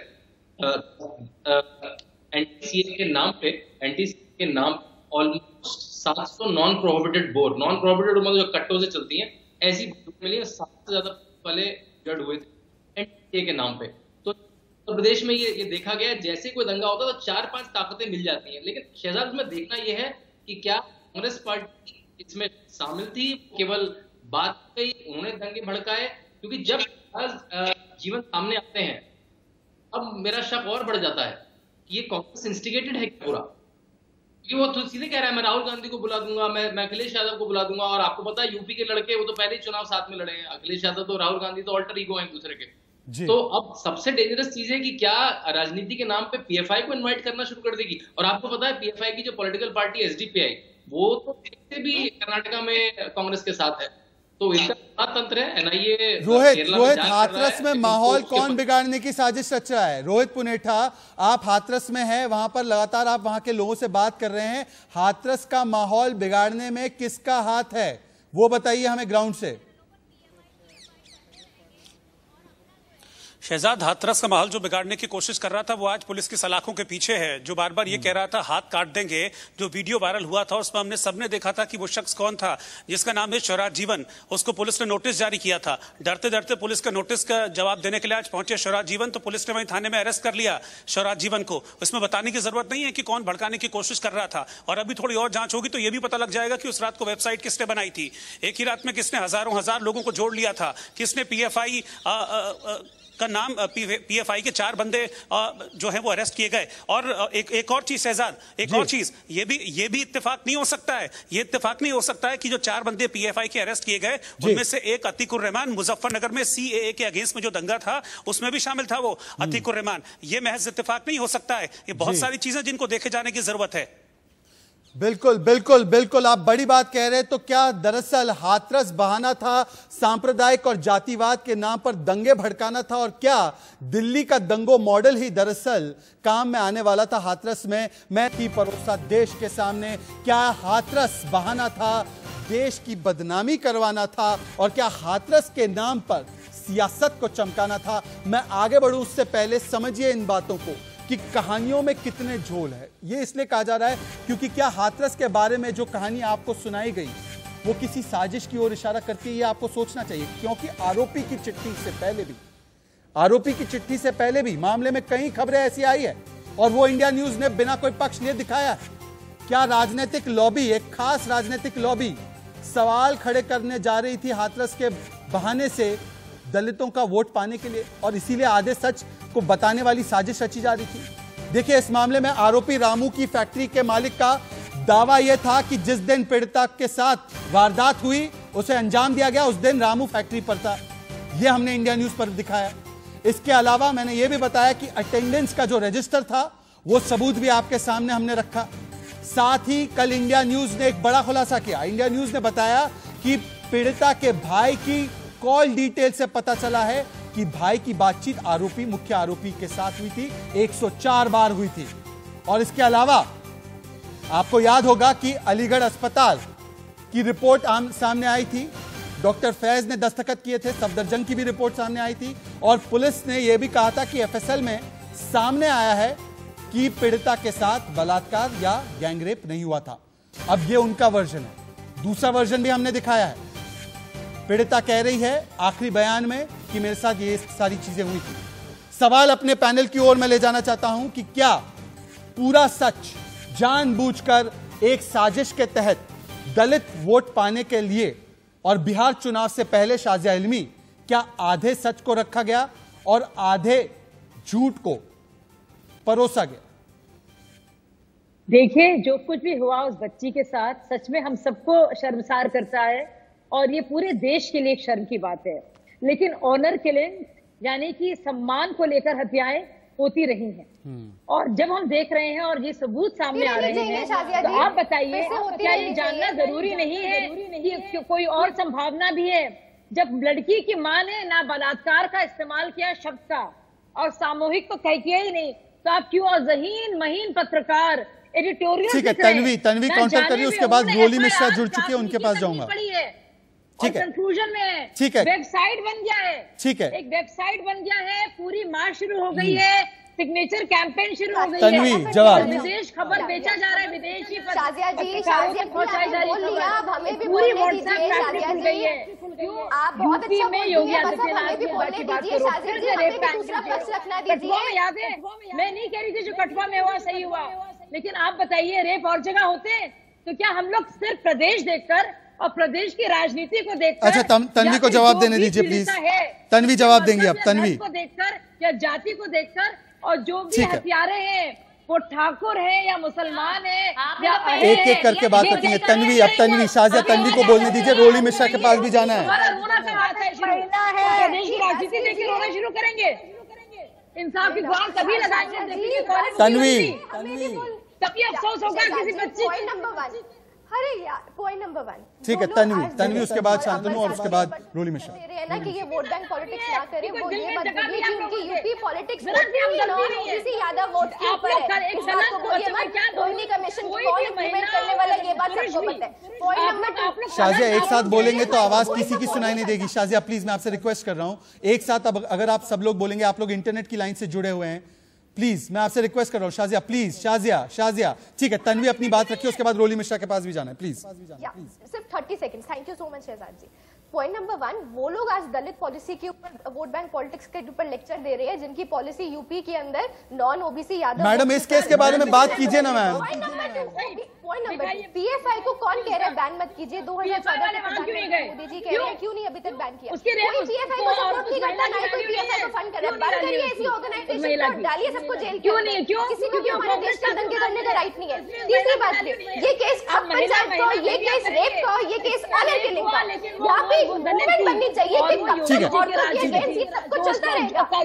एंटी-सीए के नाम almost 700 non prohibited bore, non prohibited मतलब जो कट्टों से चलती हैं, ऐसी मिली 7 से ज्यादा पहले जड़ हुए थे एंटी-सीए के नाम पे। तो उत्तर प्रदेश में ये देखा गया, जैसे कोई दंगा होता तो 4-5 ताकतें मिल जाती हैं, लेकिन शहजाद में देखना यह है कि क्या कांग्रेस पार्टी इसमें शामिल थी, केवल बात कही, उन्होंने दंगे भड़काए, क्योंकि जब जीवन सामने आते हैं अब मेरा शक और बढ़ जाता है कि ये कांग्रेस इंस्टिगेटेड है पूरा, क्योंकि वो तो सीधे कह रहा है मैं राहुल गांधी को बुला दूंगा, मैं अखिलेश यादव को बुला दूंगा, और आपको पता है यूपी के लड़के वो तो पहले ही चुनाव साथ में लड़े हैं, अखिलेश यादव तो राहुल गांधी तो ऑल्टर ईगो हैं एक दूसरे के। तो अब सबसे डेंजरस चीज है कि क्या राजनीति के नाम पे पीएफआई को इन्वाइट करना शुरू कर देगी। और आपको पता है पीएफआई की जो पॉलिटिकल पार्टी एसडीपीआई, वो तो भी कर्नाटका में कांग्रेस के साथ है, तो इसका तंत्र है एनआईए। रोहित, हाथरस में माहौल कौन बिगाड़ने की साजिश रच रहा है? रोहित पुनेठा, आप हाथरस में हैं, वहां पर लगातार आप वहां के लोगों से बात कर रहे हैं, हाथरस का माहौल बिगाड़ने में किसका हाथ है वो बताइए हमें ग्राउंड से। शहजाद, हाथरस का माहौल जो बिगाड़ने की कोशिश कर रहा था वो आज पुलिस की सलाखों के पीछे है, जो बार बार ये कह रहा था हाथ काट देंगे। जो वीडियो वायरल हुआ था उसमें हमने सबने देखा था कि वो शख्स कौन था, जिसका नाम है स्वराज जीवन। उसको पुलिस ने नोटिस जारी किया था, डरते डरते पुलिस का नोटिस का जवाब देने के लिए आज पहुंचे स्वराज जीवन, तो पुलिस ने वहीं थाने में अरेस्ट कर लिया स्वराज जीवन को। उसमें बताने की जरूरत नहीं है कि कौन भड़काने की कोशिश कर रहा था, और अभी थोड़ी और जांच होगी तो यह भी पता लग जाएगा कि उस रात को वेबसाइट किसने बनाई थी, एक ही रात में किसने हजार लोगों को जोड़ लिया था, किसने पीएफआई का नाम, पीएफआई के 4 बंदे जो हैं वो अरेस्ट किए गए। और एक और चीज शहजाद, एक और चीज, ये भी इत्तेफाक नहीं हो सकता है, ये इत्तेफाक नहीं हो सकता है कि जो 4 बंदे पीएफआई के अरेस्ट किए गए उनमें से एक अतीकुर रहमान, मुजफ्फरनगर में सीएए के अगेंस्ट में जो दंगा था उसमें भी शामिल था वो अतीकुर रहमान। ये महज इत्तेफाक नहीं हो सकता है, ये बहुत सारी चीजें जिनको देखे जाने की जरूरत है। बिल्कुल बिल्कुल बिल्कुल, आप बड़ी बात कह रहे हैं। तो क्या दरअसल हाथरस बहाना था, सांप्रदायिक और जातिवाद के नाम पर दंगे भड़काना था, और क्या दिल्ली का दंगो मॉडल ही दरअसल काम में आने वाला था हाथरस में? मैं की परोसा देश के सामने, क्या हाथरस बहाना था, देश की बदनामी करवाना था, और क्या हाथरस के नाम पर सियासत को चमकाना था? मैं आगे बढ़ूं उससे पहले समझिए इन बातों को कि कहानियों में कितने झोल है। ये इसलिए कहा जा रहा है क्योंकि क्या हाथरस के बारे में जो कहानी आपको सुनाई गई वो किसी साजिश की ओर इशारा करती है, ये आपको सोचना चाहिए। क्योंकि आरोपी की चिट्ठी से पहले भी मामले में कई खबरें ऐसी आई है, और वो इंडिया न्यूज ने बिना कोई पक्ष लिए दिखाया है। क्या राजनीतिक लॉबी, एक खास राजनीतिक लॉबी सवाल खड़े करने जा रही थी हाथरस के बहाने से दलितों का वोट पाने के लिए, और इसीलिए आधे सच को बताने वाली साजिश रची जा रही थी। देखिए, इस मामले में आरोपी रामू की फैक्ट्री के मालिक का दावा यह था कि जिस दिन पीड़िता के साथ वारदात हुई, उसे अंजाम दिया गया, उस दिन रामू फैक्ट्री पर था। यह हमने इंडिया न्यूज पर दिखाया। इसके अलावा मैंने यह भी बताया कि अटेंडेंस का जो रजिस्टर था वो सबूत भी आपके सामने हमने रखा। साथ ही कल इंडिया न्यूज ने एक बड़ा खुलासा किया। इंडिया न्यूज ने बताया कि पीड़िता के भाई की कॉल डिटेल से पता चला है कि भाई की बातचीत मुख्य आरोपी के साथ हुई थी, 104 बार हुई थी। और इसके अलावा आपको याद होगा कि अलीगढ़ अस्पताल की रिपोर्ट सामने आई थी, डॉक्टर फैज ने दस्तखत किए थे, सफदरजंग की भी रिपोर्ट सामने आई थी और पुलिस ने यह भी कहा था कि एफएसएल में सामने आया है कि पीड़िता के साथ बलात्कार या गैंगरेप नहीं हुआ था। अब यह उनका वर्जन है। दूसरा वर्जन भी हमने दिखाया है। पीड़िता कह रही है आखिरी बयान में कि मेरे साथ ये सारी चीजें हुई थी। सवाल अपने पैनल की ओर में ले जाना चाहता हूं कि क्या पूरा सच जानबूझकर एक साजिश के तहत दलित वोट पाने के लिए और बिहार चुनाव से पहले शाजिया इल्मी, क्या आधे सच को रखा गया और आधे झूठ को परोसा गया? देखिए, जो कुछ भी हुआ उस बच्ची के साथ सच में हम सबको शर्मसार करता है और ये पूरे देश के लिए एक शर्म की बात है। लेकिन ऑनर किलिंग यानी कि सम्मान को लेकर हत्याएं होती रही हैं और जब हम देख रहे हैं और ये सबूत सामने आ रहे हैं तो आप बताइए क्या ये जानना जरूरी नहीं है कि कोई और संभावना भी है? जब लड़की की मां ने ना बलात्कार का इस्तेमाल किया शब्द का और सामूहिक तो कह किया ही नहीं, तो आप क्यों ज़हीन महीन पत्रकार एडिटोरियल? ठीक है, तन्वी काउंटर करिए, उसके बाद रोली मिश्रा जुड़ चुकी है, उनके पास जाऊंगा। ठीक है, कंक्लूजन में ठीक है, वेबसाइट बन गया है। ठीक है, एक वेबसाइट बन गया है, पूरी मार्च शुरू हो गई है, सिग्नेचर कैंपेन शुरू हो गई तन्वी, है, जवाब। विदेश खबर बेचा जा रहा है, विदेशी शाजिया जी, शाजिया पहुंचाई जा रही है, पूरी व्हाट्सएप ट्रैफिक खुल गई है। आप बहुत अच्छा में योगी आदित्यनाथ की बात करो, फिर से रेप कटवा में याद है, मैं नहीं कह रही थी जो कटवा में हुआ सही हुआ, लेकिन आप बताइए रेप और जगह होते तो क्या हम लोग सिर्फ प्रदेश देखकर और प्रदेश की राजनीति को देखकर? अच्छा, तन्वी को जवाब देने दीजिए प्लीज। तन्वी जवाब देंगे अब। तन्वी को देखकर या जाति को देखकर, और जो भी हत्यारे हैं वो ठाकुर है या मुसलमान है या एक एक करके बात रखेंगे। तन्वी, अब तन्वी, शाजिया तन्वी को बोलने दीजिए, रोली मिश्रा के पास भी जाना है। रोना का बात है, प्रदेश की राजनीति देख के रोना शुरू करेंगे, इंसाफ की गुहार तभी लगाएंगे तन्वी, तभी अफसोस होगा किसी बच्चे। अरे यार, पॉइंट नंबर 1। ठीक है, तन्वी उसके बाद शांतनु और उसके बाद रोली मिश्रा। ना कि ये वोट बैंक पॉलिटिक्स ना करे, वो ये मत बोलिए कि उनकी यूपी पॉलिटिक्स किसी यादव वोट के ऊपर है। इस बात को बोलिए मत, रोहिणी कमीशन को कौन इम्प्लीमेंट करने वाला ये बात सबको पता है। Point number 2। शाजिया, एक साथ बोलेंगे तो आवाज किसी की सुनाई नहीं देगी। शाजिया प्लीज, मैं आपसे रिक्वेस्ट कर रहा हूं, एक साथ अब अगर आप सब लोग बोलेंगे, आप लोग इंटरनेट की लाइन से जुड़े हुए हैं, प्लीज मैं आपसे रिक्वेस्ट कर रहा हूं। शाजिया प्लीज, शाजिया ठीक है, तन्वी अपनी बात रखिए, उसके बाद रोली मिश्रा के पास भी जाना है, प्लीज। सिर्फ 30 second. Thank you so much Shehzad ji. Point number 1, वो लोग आज दलित पॉलिसी के ऊपर, वोट बैंक पॉलिटिक्स के ऊपर लेक्चर दे रहे हैं, जिनकी पॉलिसी यूपी के अंदर नॉन ओबीसी यादव। मैडम, इस केस के बारे में बात कीजिए ना मैम। पॉइंट नंबर 2, पीएफआई को कौन कह रहा है बैन मत कीजिए? 2014 में मोदी जी कह रहे हैं, क्यों नहीं अभी तक बैन किया? कोई पीएफआई को सपोर्ट नहीं करता, ना कोई पीएफआई को फंड कर रहा है। बंद करिए ऐसी ऑर्गेनाइजेशन को, डालिए सबको जेल। क्यों नहीं? किसी को भी हमारे देश का दंगे करने का राइट नहीं है। तीसरी बात, ये केस पंचायत का, ये केस रेप का, ये केस ऑनर किलिंग का, यहाँ पे मूवमेंट बननी चाहिए कि सबको चलता रहेगा।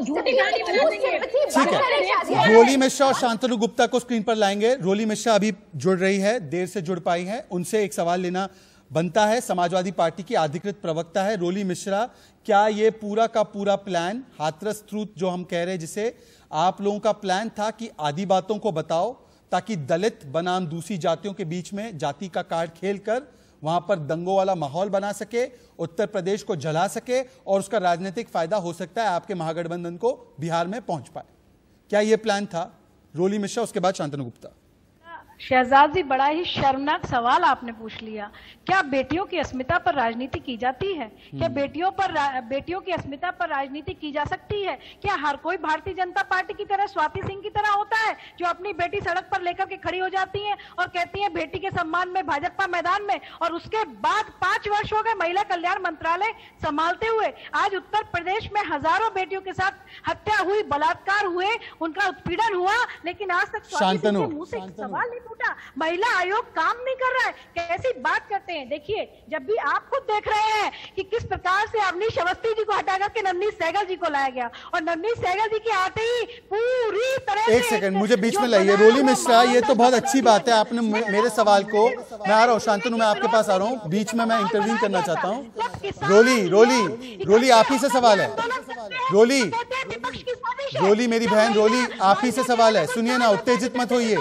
रोली मिश्रा और शांतनु गुप्ता को स्क्रीन पर लाएंगे। रोली मिश्रा अभी जुड़ रही है, देर से जुड़ पाई है, उनसे एक सवाल लेना बनता है। समाजवादी पार्टी की अधिकृत प्रवक्ता है रोली मिश्रा, क्या ये पूरा का पूरा प्लान, हाथरस ट्रूथ जो हम कह रहे हैं, जिसे आप लोगों का प्लान था कि आधी बातों को बताओ ताकि दलित बनाम दूसरी जातियों के बीच में जाति का कार्ड खेलकर वहां पर दंगों वाला माहौल बना सके, उत्तर प्रदेश को जला सके और उसका राजनीतिक फायदा हो सकता है आपके महागठबंधन को बिहार में पहुंच पाए, क्या यह प्लान था? रोली मिश्रा, उसके बाद शांतनु गुप्ता। शहजाद जी, बड़ा ही शर्मनाक सवाल आपने पूछ लिया। क्या बेटियों की अस्मिता पर राजनीति की जाती है? क्या बेटियों की अस्मिता पर राजनीति की जा सकती है? क्या हर कोई भारतीय जनता पार्टी की तरह, स्वाति सिंह की तरह होता है जो अपनी बेटी सड़क पर लेकर के खड़ी हो जाती है और कहती है बेटी के सम्मान में भाजपा मैदान में, और उसके बाद 5 वर्ष हो गए महिला कल्याण मंत्रालय संभालते हुए, आज उत्तर प्रदेश में हजारों बेटियों के साथ हत्या हुई, बलात्कार हुए, उनका उत्पीड़न हुआ, लेकिन आज तक स्वाति सिंह के मुंह से सवाल नहीं टूटा, महिला आयोग काम नहीं कर रहा है, कैसी बात करते हैं। देखिए, जब भी आप खुद देख रहे हैं कि किस प्रकार से अवनीश अवस्थी जी को हटाकर के नवनीत सहगल जी को लाया गया, और नवनीत सहगल जी के आते ही पूरी तरह एक सेकंड मुझे बीच में लाइए। रोली मिश्रा, ये तो बहुत अच्छी बात है, आपने मेरे सवाल को, मैं आ रहा हूँ शांतनु, मैं आपके पास आ रहा हूँ, बीच में मैं इंटरव्यू करना चाहता हूँ। रोली आप ही से सवाल है। रोली मेरी बहन, रोली आप ही से सवाल है, सुनिए ना, उत्तेजित मत होइए।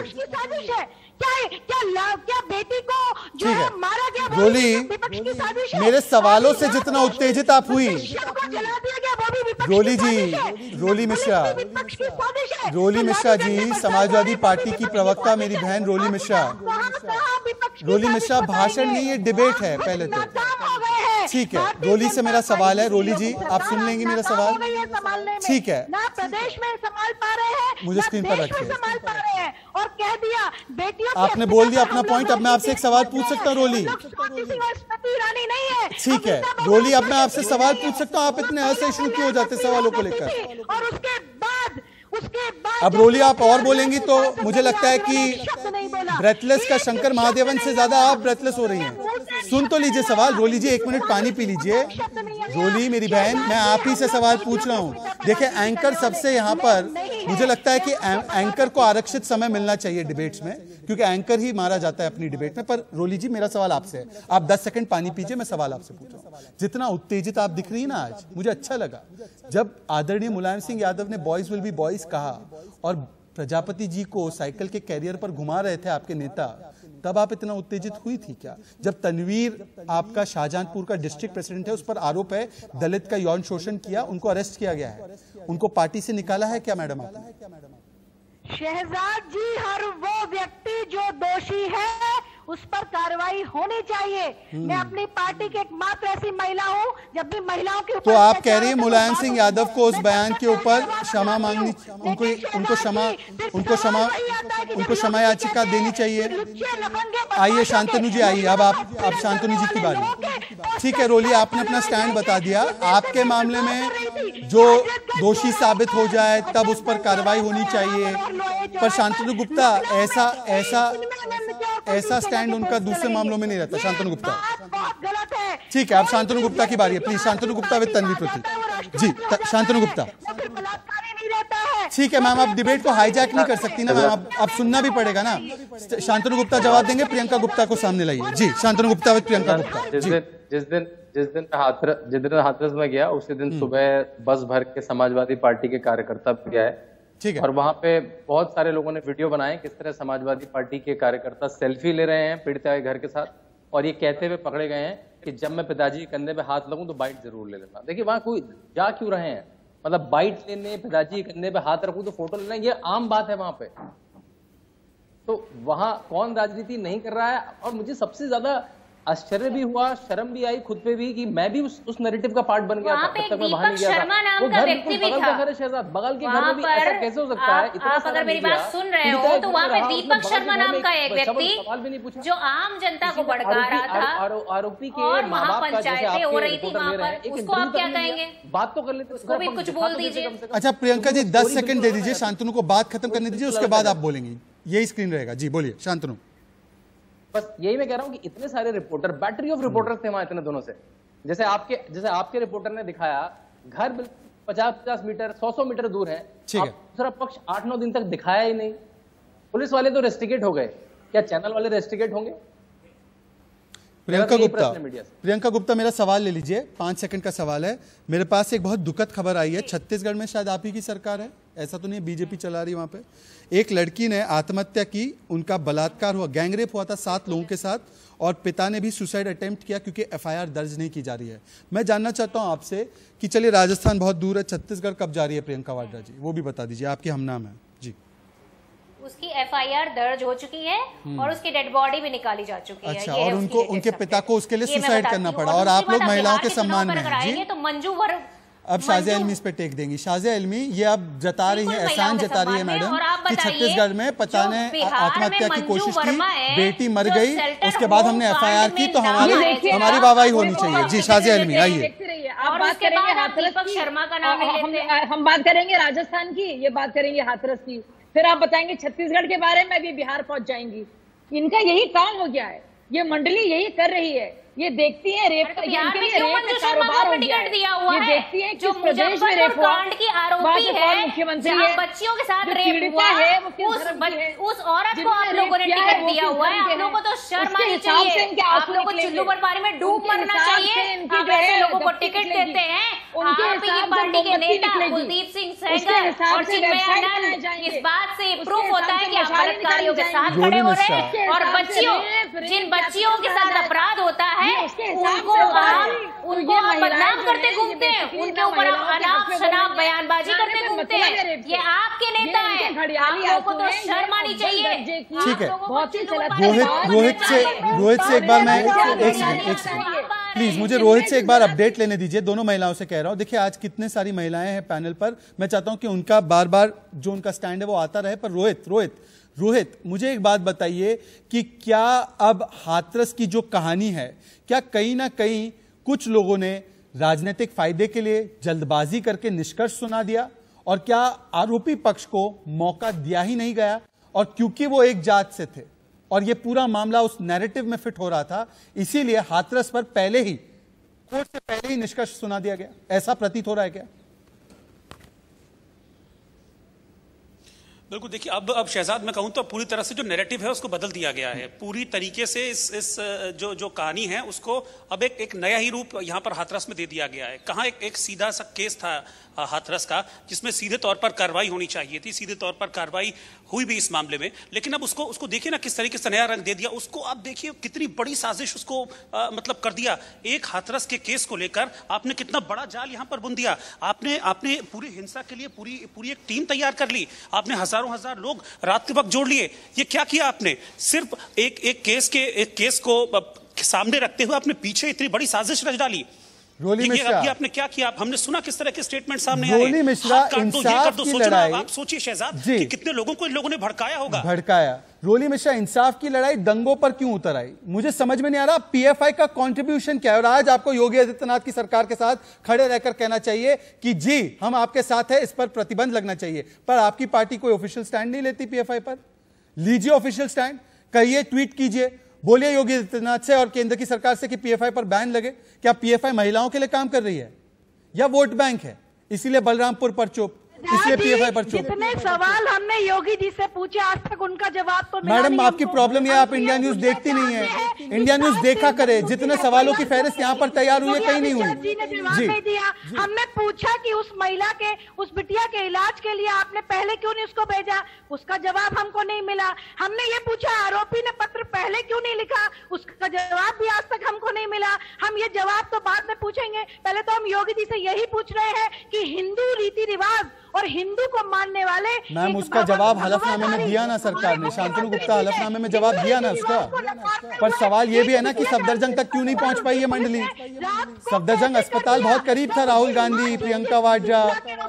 क्या बेटी को जो है मारा गया, रोली मेरे सवालों से जितना उत्तेजित आप हुई, रोली जी, रोली मिश्रा जी, समाजवादी पार्टी की प्रवक्ता मेरी बहन रोली मिश्रा, भाषण नहीं, ये डिबेट है पहले तो, ठीक है। रोली से मेरा सवाल है, रोली जी आप सुन लेंगे मेरा सवाल, ठीक है। ना प्रदेश में संभाल पा रहे हैं, मुझे स्क्रीन पर रखिए, संभाल पा रहे हैं, और कह दिया बेटियों, आपने बोल दिया अपना पॉइंट। अब मैं आपसे एक सवाल पूछ सकता हूँ रोली? रानी नहीं है, ठीक है रोली, अब मैं आपसे सवाल पूछ सकता हूँ? आप इतने असहिष्णु क्यों हो जाते सवालों को लेकर? और उसके बाद अब रोली आप और बोलेंगी तो मुझे लगता है कि ब्रेथलेस का शंकर महादेवन से ज्यादा आप ब्रेथलेस हो रही हैं। सुन तो लीजिए सवाल। रोली जी 1 मिनट पानी पी लीजिए। रोली मेरी बहन, मैं आप ही से सवाल पूछ रहा हूँ। देखिए एंकर सबसे यहाँ पर मुझे लगता है कि एंकर को आरक्षित समय मिलना चाहिए डिबेट्स में, क्योंकि एंकर ही मारा जाता है अपनी डिबेट में। पर रोली जी मेरा सवाल आपसे है, आप 10 सेकंड पानी पीजिए, मैं सवाल आपसे पूछ रहा हूँ। जितना उत्तेजित आप दिख रही है ना आज, मुझे अच्छा लगा जब आदरणीय मुलायम सिंह यादव ने बॉयज विल बी बॉयज कहा और प्रजापति जी को साइकिल के कैरियर पर घुमा रहे थे आपके नेता, तब आप इतना उत्तेजित हुई थी क्या? जब तनवीर आपका शाहजहांपुर का डिस्ट्रिक्ट प्रेसिडेंट है, उस पर आरोप है दलित का यौन शोषण किया, उनको अरेस्ट किया गया है, उनको पार्टी से निकाला है क्या मैडम आपने? शहजाद जी, हर वो व्यक्ति जो दोषी है उस पर कार्रवाई होनी चाहिए। मैं अपनी पार्टी की एकमात्र ऐसी महिला हूं, जब भी महिलाओं के ऊपर, तो आप कह रही हैं मुलायम सिंह यादव को उस बयान के ऊपर क्षमा मांगनी, उनको क्षमा याचिका देनी चाहिए। आइए शांतनु जी, आइए अब आप शांतनु जी की बारी। ठीक है रोली, आपने अपना स्टैंड बता दिया। आपके मामले में जो दोषी साबित हो जाए तब उस पर कार्रवाई होनी चाहिए, पर शांतनु गुप्ता ऐसा स्टैंड उनका दूसरे मामलों में नहीं रहता। शांतनु गुप्ता, ठीक है, अब शांतनु गुप्ता की बारी है, प्लीज। शांतनु गुप्ता विद तन्वी प्रतीक जी। शांतनु गुप्ता, ठीक है मैम, आप डिबेट को हाईजैक नहीं कर सकती ना मैम, आप सुनना भी पड़ेगा ना। शांतनु गुप्ता जवाब देंगे, प्रियंका गुप्ता को सामने लाइए जी। शांतनु गुप्ता विद प्रियंका गुप्ता। जिस दिन हाथरस में गया, उसी दिन सुबह बस भर के समाजवादी पार्टी के कार्यकर्ता गया है, ठीक है, और वहां पे बहुत सारे लोगों ने वीडियो बनाए किस तरह समाजवादी पार्टी के कार्यकर्ता सेल्फी ले रहे हैं पीड़िता के घर के साथ, और ये कहते हुए पकड़े गए हैं कि जब मैं पिताजी के कंधे पे हाथ लगूं तो बाइट जरूर ले लेना। देखिए वहां कोई जा क्यों रहे हैं, मतलब बाइट लेने, पिताजी के कंधे पे हाथ रखूं तो फोटो लेना, ये आम बात है वहां पे। तो वहां कौन राजनीति नहीं कर रहा है? और मुझे सबसे ज्यादा आश्चर्य भी हुआ, शर्म भी आई खुद पे भी कि मैं भी उस नैरेटिव का पार्ट बन गया था। तब तक मैं वहां नहीं गया था। वो घर बिल्कुल बगल का घर है शहजाद, बगल के घर में भी ऐसा कैसे हो सकता है? आप अगर मेरी बात सुन रहे हो तो वहाँ पे दीपक शर्मा नाम का एक व्यक्ति जो आम जनता को भड़का रहा था, आरोपी के और महापंचायतें हो रही थी वहाँ पर, उसको आप क्या कहेंगे? बात तो कर लेते, उसको भी कुछ बोल दीजिए। अच्छा प्रियंका जी 10 सेकंड दे दीजिए शांतनु को, बात खत्म करने दीजिए, उसके बाद आप बोलेंगी। यही स्क्रीन रहेगा जी, बोलिए शांतनु। बस यही मैं कह रहा हूं कि इतने सारे रिपोर्टर, बैटरी ऑफ रिपोर्टर थे वहां इतने दोनों से। जैसे आपके रिपोर्टर ने दिखाया, घर 50-50 मीटर 100-100 मीटर दूर है, दूसरा पक्ष 8-9 दिन तक दिखाया ही नहीं। पुलिस वाले तो रेस्ट्रिकेट हो गए, क्या चैनल वाले रेस्ट्रिकेट होंगे? प्रियंका गुप्ता मेरा सवाल ले लीजिए, 5 सेकंड का सवाल है। मेरे पास एक बहुत दुखद खबर आई है, छत्तीसगढ़ में शायद आप ही की सरकार है, ऐसा तो नहीं बीजेपी चला रही वहां पे। एक लड़की ने आत्महत्या की, उनका बलात्कार हुआ, गैंगरेप हुआ था 7 लोगों के साथ, और पिता ने भी सुसाइड अटेम्प्ट किया क्योंकि एफआईआर दर्ज नहीं की जा रही है। मैं जानना चाहता हूं आपसे कि चलिए राजस्थान बहुत दूर है, छत्तीसगढ़ कब जा रही है प्रियंका वाड्रा जी, वो भी बता दीजिए, आपकी हमनाम है जी। उसकी एफआईआर दर्ज हो चुकी है और उसकी डेड बॉडी भी निकाली जा चुकी है। अच्छा, और उनको उनके पिता को उसके लिए सुसाइड करना पड़ा, और आप लोग महिलाओं के सम्मान में हैं जी। तो मंजू वर्ग अब शाजिया इल्मी इस पे टेक देंगी। शाजिया इल्मी ये अब जता रही है, एहसान जता रही है मैडम कि छत्तीसगढ़ में पता ने आत्महत्या की कोशिश की, बेटी मर गई, उसके बाद हमने एफआईआर की, तो हमारी वाहवाही होनी चाहिए जी। शाजिया इल्मी आइए। आप बात करेंगे दीपक शर्मा का नाम, हम बात करेंगे राजस्थान की, ये बात करेंगे हाथरस की, फिर आप बताएंगे छत्तीसगढ़ के बारे में भी बिहार पहुंच जाएंगी। इनका यही काम हो गया है, ये मंडली यही कर रही है। ये देखती है रेप का, बिहार में क्यों मंजू शर्मा को टिकट दिया हुआ है? ये देखती है जो मुजफ्फरपुर कांड की आरोपी है, मुख्यमंत्री जहां बच्चियों के साथ रेप हुआ है, उस औरत को आप लोगों ने टिकट दिया हुआ है। आप लोगों को तो शर्म आनी चाहिए, आप लोगों को चुल्लू बनपारी में डूब मरना चाहिए। आप ऐसे लोगों को टिकट देते हैं। आप ये पार्टी के नेता कुलदीप सिंह सेंगर और चिन्मय आनंद, इस बात से प्रूफ होता है कि आप बलात्कारियों के साथ खड़े हो रहे हैं। और बच्चियों, जिन बच्चियों के साथ अपराध होता है उनको आप बदनाम करते घूमते हैं, उनके ऊपर आप अनाप शनाप बयानबाजी करते घूमते हैं। ये आपके नेता हैं, आप लोगों को तो शर्म आनी चाहिए। ठीक है, रोहित से एक बार मैं एक सेकंड प्लीज, मुझे रोहित से एक बार अपडेट लेने दीजिए। दोनों महिलाओं से कह रहा हूं, देखिए आज कितने सारी महिलाएं हैं पैनल पर, मैं चाहता हूं कि उनका बार बार जो उनका स्टैंड है वो आता रहे। पर रोहित मुझे एक बात बताइए कि क्या अब हाथरस की जो कहानी है, क्या कहीं ना कहीं कुछ लोगों ने राजनीतिक फायदे के लिए जल्दबाजी करके निष्कर्ष सुना दिया, और क्या आरोपी पक्ष को मौका दिया ही नहीं गया, और क्योंकि वो एक जात से थे और ये पूरा मामला उस नैरेटिव में फिट हो रहा था, इसीलिए हाथरस पर पहले ही कोर्ट से पहले ही निष्कर्ष सुना दिया गया? ऐसा प्रतीत हो रहा है क्या? बिल्कुल, देखिए अब शहजाद मैं कहूं तो पूरी तरह से जो नैरेटिव है उसको बदल दिया गया है। पूरी तरीके से इस जो कहानी है उसको अब एक नया ही रूप यहां पर हाथरस में दे दिया गया है। कहां एक सीधा सा केस था हाथरस का, जिसमें सीधे तौर पर कार्रवाई होनी चाहिए थी, सीधे तौर पर कार्रवाई हुई भी इस मामले में, लेकिन अब उसको देखिए ना किस तरीके से नया रंग दे दिया उसको। आप देखिए कितनी बड़ी साजिश उसको मतलब कर दिया। एक हाथरस के केस को लेकर आपने कितना बड़ा जाल यहां पर बुन दिया। आपने पूरी हिंसा के लिए पूरी एक टीम तैयार कर ली। आपने हजार लोग रात के वक्त जोड़ लिए। ये क्या किया आपने? सिर्फ एक केस को सामने रखते हुए आपने पीछे इतनी बड़ी साजिश रच डाली। रोली मिश्रा, आपने क्या किया? हमने सुना किस तरह के स्टेटमेंट सामने आए। रोली मिश्रा, इंसाफ की लड़ाई, आप सोचिए शहजाद कि कितने लोगों को इन लोगों ने भड़काया होगा। रोली मिश्रा, इंसाफ की लड़ाई दंगों पर क्यों उतर आई? मुझे समझ में नहीं आ रहा पीएफआई का कंट्रीब्यूशन क्या है। और आज आपको योगी आदित्यनाथ की सरकार के साथ खड़े रहकर कहना चाहिए कि जी हम आपके साथ है, इस पर प्रतिबंध लगना चाहिए, पर आपकी पार्टी कोई ऑफिशियल स्टैंड नहीं लेती पीएफआई पर। लीजिए ऑफिशियल स्टैंड, कहिए, ट्वीट कीजिए, बोलिए योगी आदित्यनाथ से और केंद्र की सरकार से कि पीएफआई पर बैन लगे। क्या पीएफआई महिलाओं के लिए काम कर रही है या वोट बैंक है? इसीलिए बलरामपुर पर चुप, इसलिए पीएफआई पर चुप। जितने सवाल हमने योगी जी से पूछे आज तक उनका जवाब तो मैडम आपकी प्रॉब्लम ये आप इंडिया न्यूज देखती नहीं है। इंडिया न्यूज देखा करे, जितने सवालों की फहरिस्त यहाँ पर तैयार हुई है कहीं नहीं हुई। जी ने जवाब नहीं दिया। हमने पूछा कि उस महिला के, उस बिटिया के इलाज के लिए आपने पहले क्यों नहीं उसको भेजा, उसका जवाब हमको नहीं मिला। हमने ये पूछा आरोपी ने पत्र पहले क्यों नहीं लिखा, उसका जवाब भी आज तक हमको नहीं मिला। हम ये जवाब तो बाद में पूछेंगे, पहले तो हम योगी जी से यही पूछ रहे हैं कि हिंदू रीति रिवाज और हिंदू को मानने वाले। मैम उसका जवाब हलफनामे में दिया ना सरकार ने, शांतनु गुप्ता हलफनामे में जवाब दिया ना उसका। पर सवाल ये भी है ना कि सफदरजंग तक क्यों नहीं पहुंच पाई ये मंडली? सफदरजंग अस्पताल बहुत करीब था राहुल गांधी, प्रियंका वाड्रा,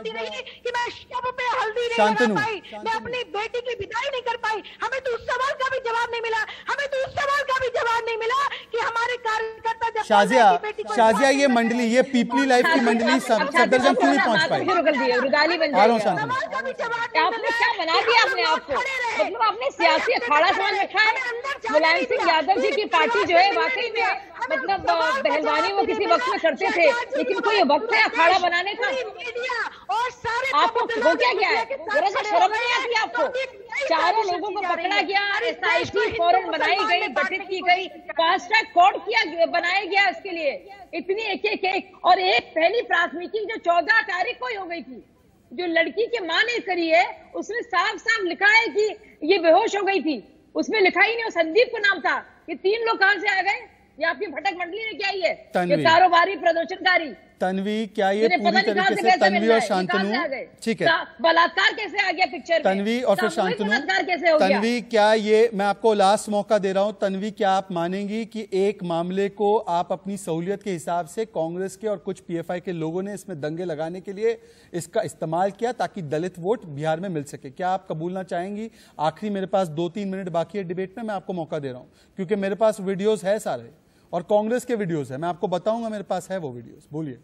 शांतनु। मैं अपनी बेटी की विदाई नहीं कर पाई, हमें तो उस सवाल का भी जवाब नहीं मिला। हमें तो उस सवाल का भी जवाब नहीं मिला कि हमारे कार्यकर्ता शाजिया ये मंडली, ये पीपली लाइफ की मंडली सफदरजंग क्यों नहीं पहुंच पाई? आपने क्या बना दिया अपने आप को? मतलब आपने सियासी अखाड़ा समझ रखा है। मुलायम सिंह यादव जी की पार्टी जो है वाकई में मतलब पहलवानी वो किसी वक्त में करते थे, लेकिन कोई वक्त है अखाड़ा बनाने का? आपको हो क्या है? जरा सा शर्म नहीं आती आपको? चारों लोगों को पकड़ा गया, SIT फौरन बनाई गई, गठित की गई, फास्ट ट्रैक कोर्ट बनाया गया इसके लिए। इतनी एक और एक पहली प्राथमिकी जो 14 तारीख को ही हो गई थी, जो लड़की की मां ने करी है, उसमें साफ साफ लिखा है कि ये बेहोश हो गई थी। उसमें लिखा ही नहीं, वो संदीप का नाम था। ये 3 लोग कहां से आ गए? ये आपकी भटक मंडली ने क्या ही है? ये कारोबारी प्रदर्शनकारी। तन्वी, क्या ये पूरी तरीके से तन्वी और शांतनु, ठीक है, बलात्कार कैसे आ गया पिक्चर में? तन्वी और फिर शांतनु, तन्वी क्या ये, मैं आपको लास्ट मौका दे रहा हूं, तन्वी क्या आप मानेंगी कि एक मामले को आप अपनी सहूलियत के हिसाब से कांग्रेस के और कुछ पीएफआई के लोगों ने इसमें दंगे लगाने के लिए इसका इस्तेमाल किया ताकि दलित वोट बिहार में मिल सके? क्या आप कबूलना चाहेंगी? आखिरी मेरे पास 2-3 मिनट बाकी है डिबेट में, मैं आपको मौका दे रहा हूं क्योंकि मेरे पास वीडियोज है सारे और कांग्रेस के वीडियोज है, मैं आपको बताऊंगा, मेरे पास है वो वीडियोज। बोलिए।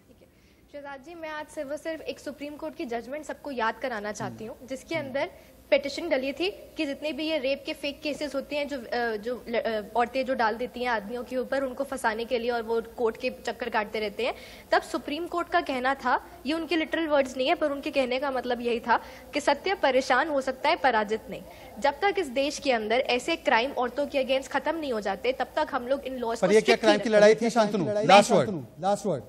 शहजाद जी, मैं आज सिर्फ एक सुप्रीम कोर्ट की जजमेंट सबको याद कराना चाहती हूँ, जिसके अंदर पिटिशन डली थी कि जितने भी ये रेप के फेक केसेस होते हैं जो औरतें जो डाल देती हैं आदमियों के ऊपर उनको फंसाने के लिए और वो कोर्ट के चक्कर काटते रहते हैं, तब सुप्रीम कोर्ट का कहना था, ये उनके लिटरल वर्ड्स नहीं है पर उनके कहने का मतलब यही था कि सत्य परेशान हो सकता है पराजित नहीं। जब तक इस देश के अंदर ऐसे क्राइम औरतों के अगेंस्ट खत्म नहीं हो जाते तब तक हम लोग इन लॉज पर ये क्या क्राइम की लड़ाई थी शांतनु? Last word.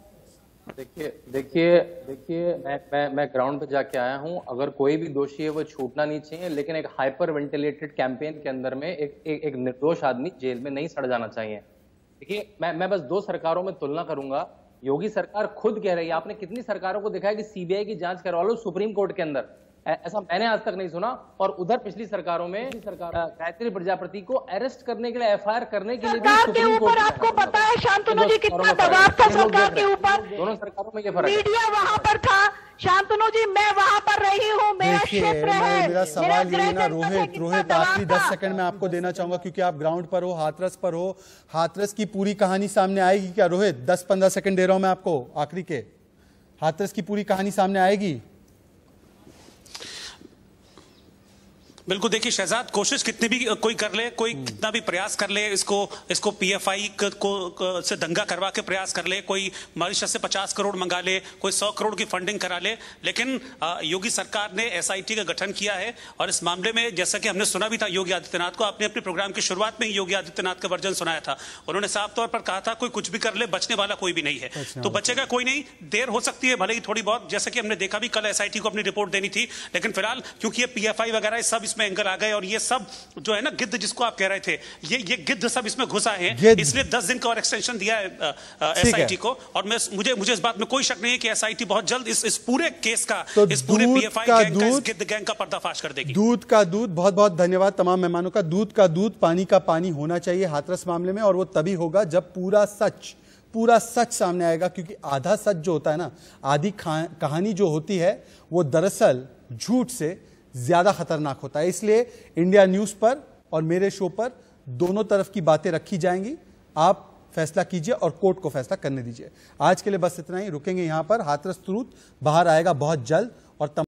देखिए मैं ग्राउंड पे जाके आया हूं। अगर कोई भी दोषी है वो छूटना नहीं चाहिए, लेकिन एक हाइपर वेंटिलेटेड कैंपेन के अंदर में एक निर्दोष आदमी जेल में नहीं सड़ जाना चाहिए। देखिए मैं बस 2 सरकारों में तुलना करूंगा। योगी सरकार खुद कह रही है, आपने कितनी सरकारों को देखा है कि सीबीआई की जांच करवा लो सुप्रीम कोर्ट के अंदर, ऐसा मैंने आज तक नहीं सुना। और उधर पिछली सरकारों में गायत्री प्रजापति को अरेस्ट करने के लिए, एफआईआर करने के लिए सरकार के ऊपर आपको पता है शांतनु जी कितना दबाव था सरकार के ऊपर? दोनों सरकारों में ये फर्क है। मीडिया वहां पर था शांतनु जी, मैं वहां पर रही हूँ, मेरा क्षेत्र है। मेरा सवाल ये ना रोहित आखिरी 10 सेकंड में आपको देना चाहूंगा क्योंकि आप ग्राउंड पर हो, हाथरस पर हो। हाथरस की पूरी कहानी सामने आएगी क्या रोहित? 10-15 सेकंड दे रहा हूं मैं आपको आखिरी के। हाथरस की पूरी कहानी सामने आएगी? बिल्कुल। देखिए शहजाद, कोशिश कितनी भी कोई कर ले, कोई कितना भी प्रयास कर ले, इसको पीएफआई को से दंगा करवा के प्रयास कर ले, कोई मॉरिशस से 50 करोड़ मंगा ले, कोई 100 करोड़ की फंडिंग करा ले, लेकिन योगी सरकार ने एसआईटी का गठन किया है। और इस मामले में जैसा कि हमने सुना भी था योगी आदित्यनाथ को, आपने अपने प्रोग्राम की शुरुआत में ही योगी आदित्यनाथ का वर्जन सुनाया था। उन्होंने साफ तौर पर कहा था कोई कुछ भी कर ले, बचने वाला कोई भी नहीं है। तो बचेगा कोई नहीं, देर हो सकती है भले ही थोड़ी बहुत, जैसा कि हमने देखा भी कल एसआईटी को अपनी रिपोर्ट देनी थी, लेकिन फिलहाल क्योंकि ये पीएफआई वगैरह सब इसमें एंगल आ गए और ये सब जो है ना गिद्ध जिसको आप कह रहे थे, ये गिद्ध सब इसमें घुस आए हैं, इसलिए 10 दिन का और एक्सटेंशन दिया है एसआईटी को। और मुझे इस बात में कोई शक नहीं है कि एसआईटी बहुत जल्द इस पूरे केस का, इस पूरे पीएफआई गैंग का, इस गिद्ध गैंग का पर्दाफाश कर देगी। दूध का दूध। बहुत बहुत धन्यवाद तमाम मेहमानों का। दूध का दूध, पानी का पानी होना चाहिए हाथरस मामले में, और वो तभी होगा जब पूरा सच सामने आएगा। क्योंकि आधा सच जो होता है ना, आधी कहानी जो होती है वो दरअसल झूठ से ज्यादा खतरनाक होता है। इसलिए इंडिया न्यूज पर और मेरे शो पर दोनों तरफ की बातें रखी जाएंगी। आप फैसला कीजिए और कोर्ट को फैसला करने दीजिए। आज के लिए बस इतना ही, रुकेंगे यहां पर। हाथरस तुरूत बाहर आएगा बहुत जल्द और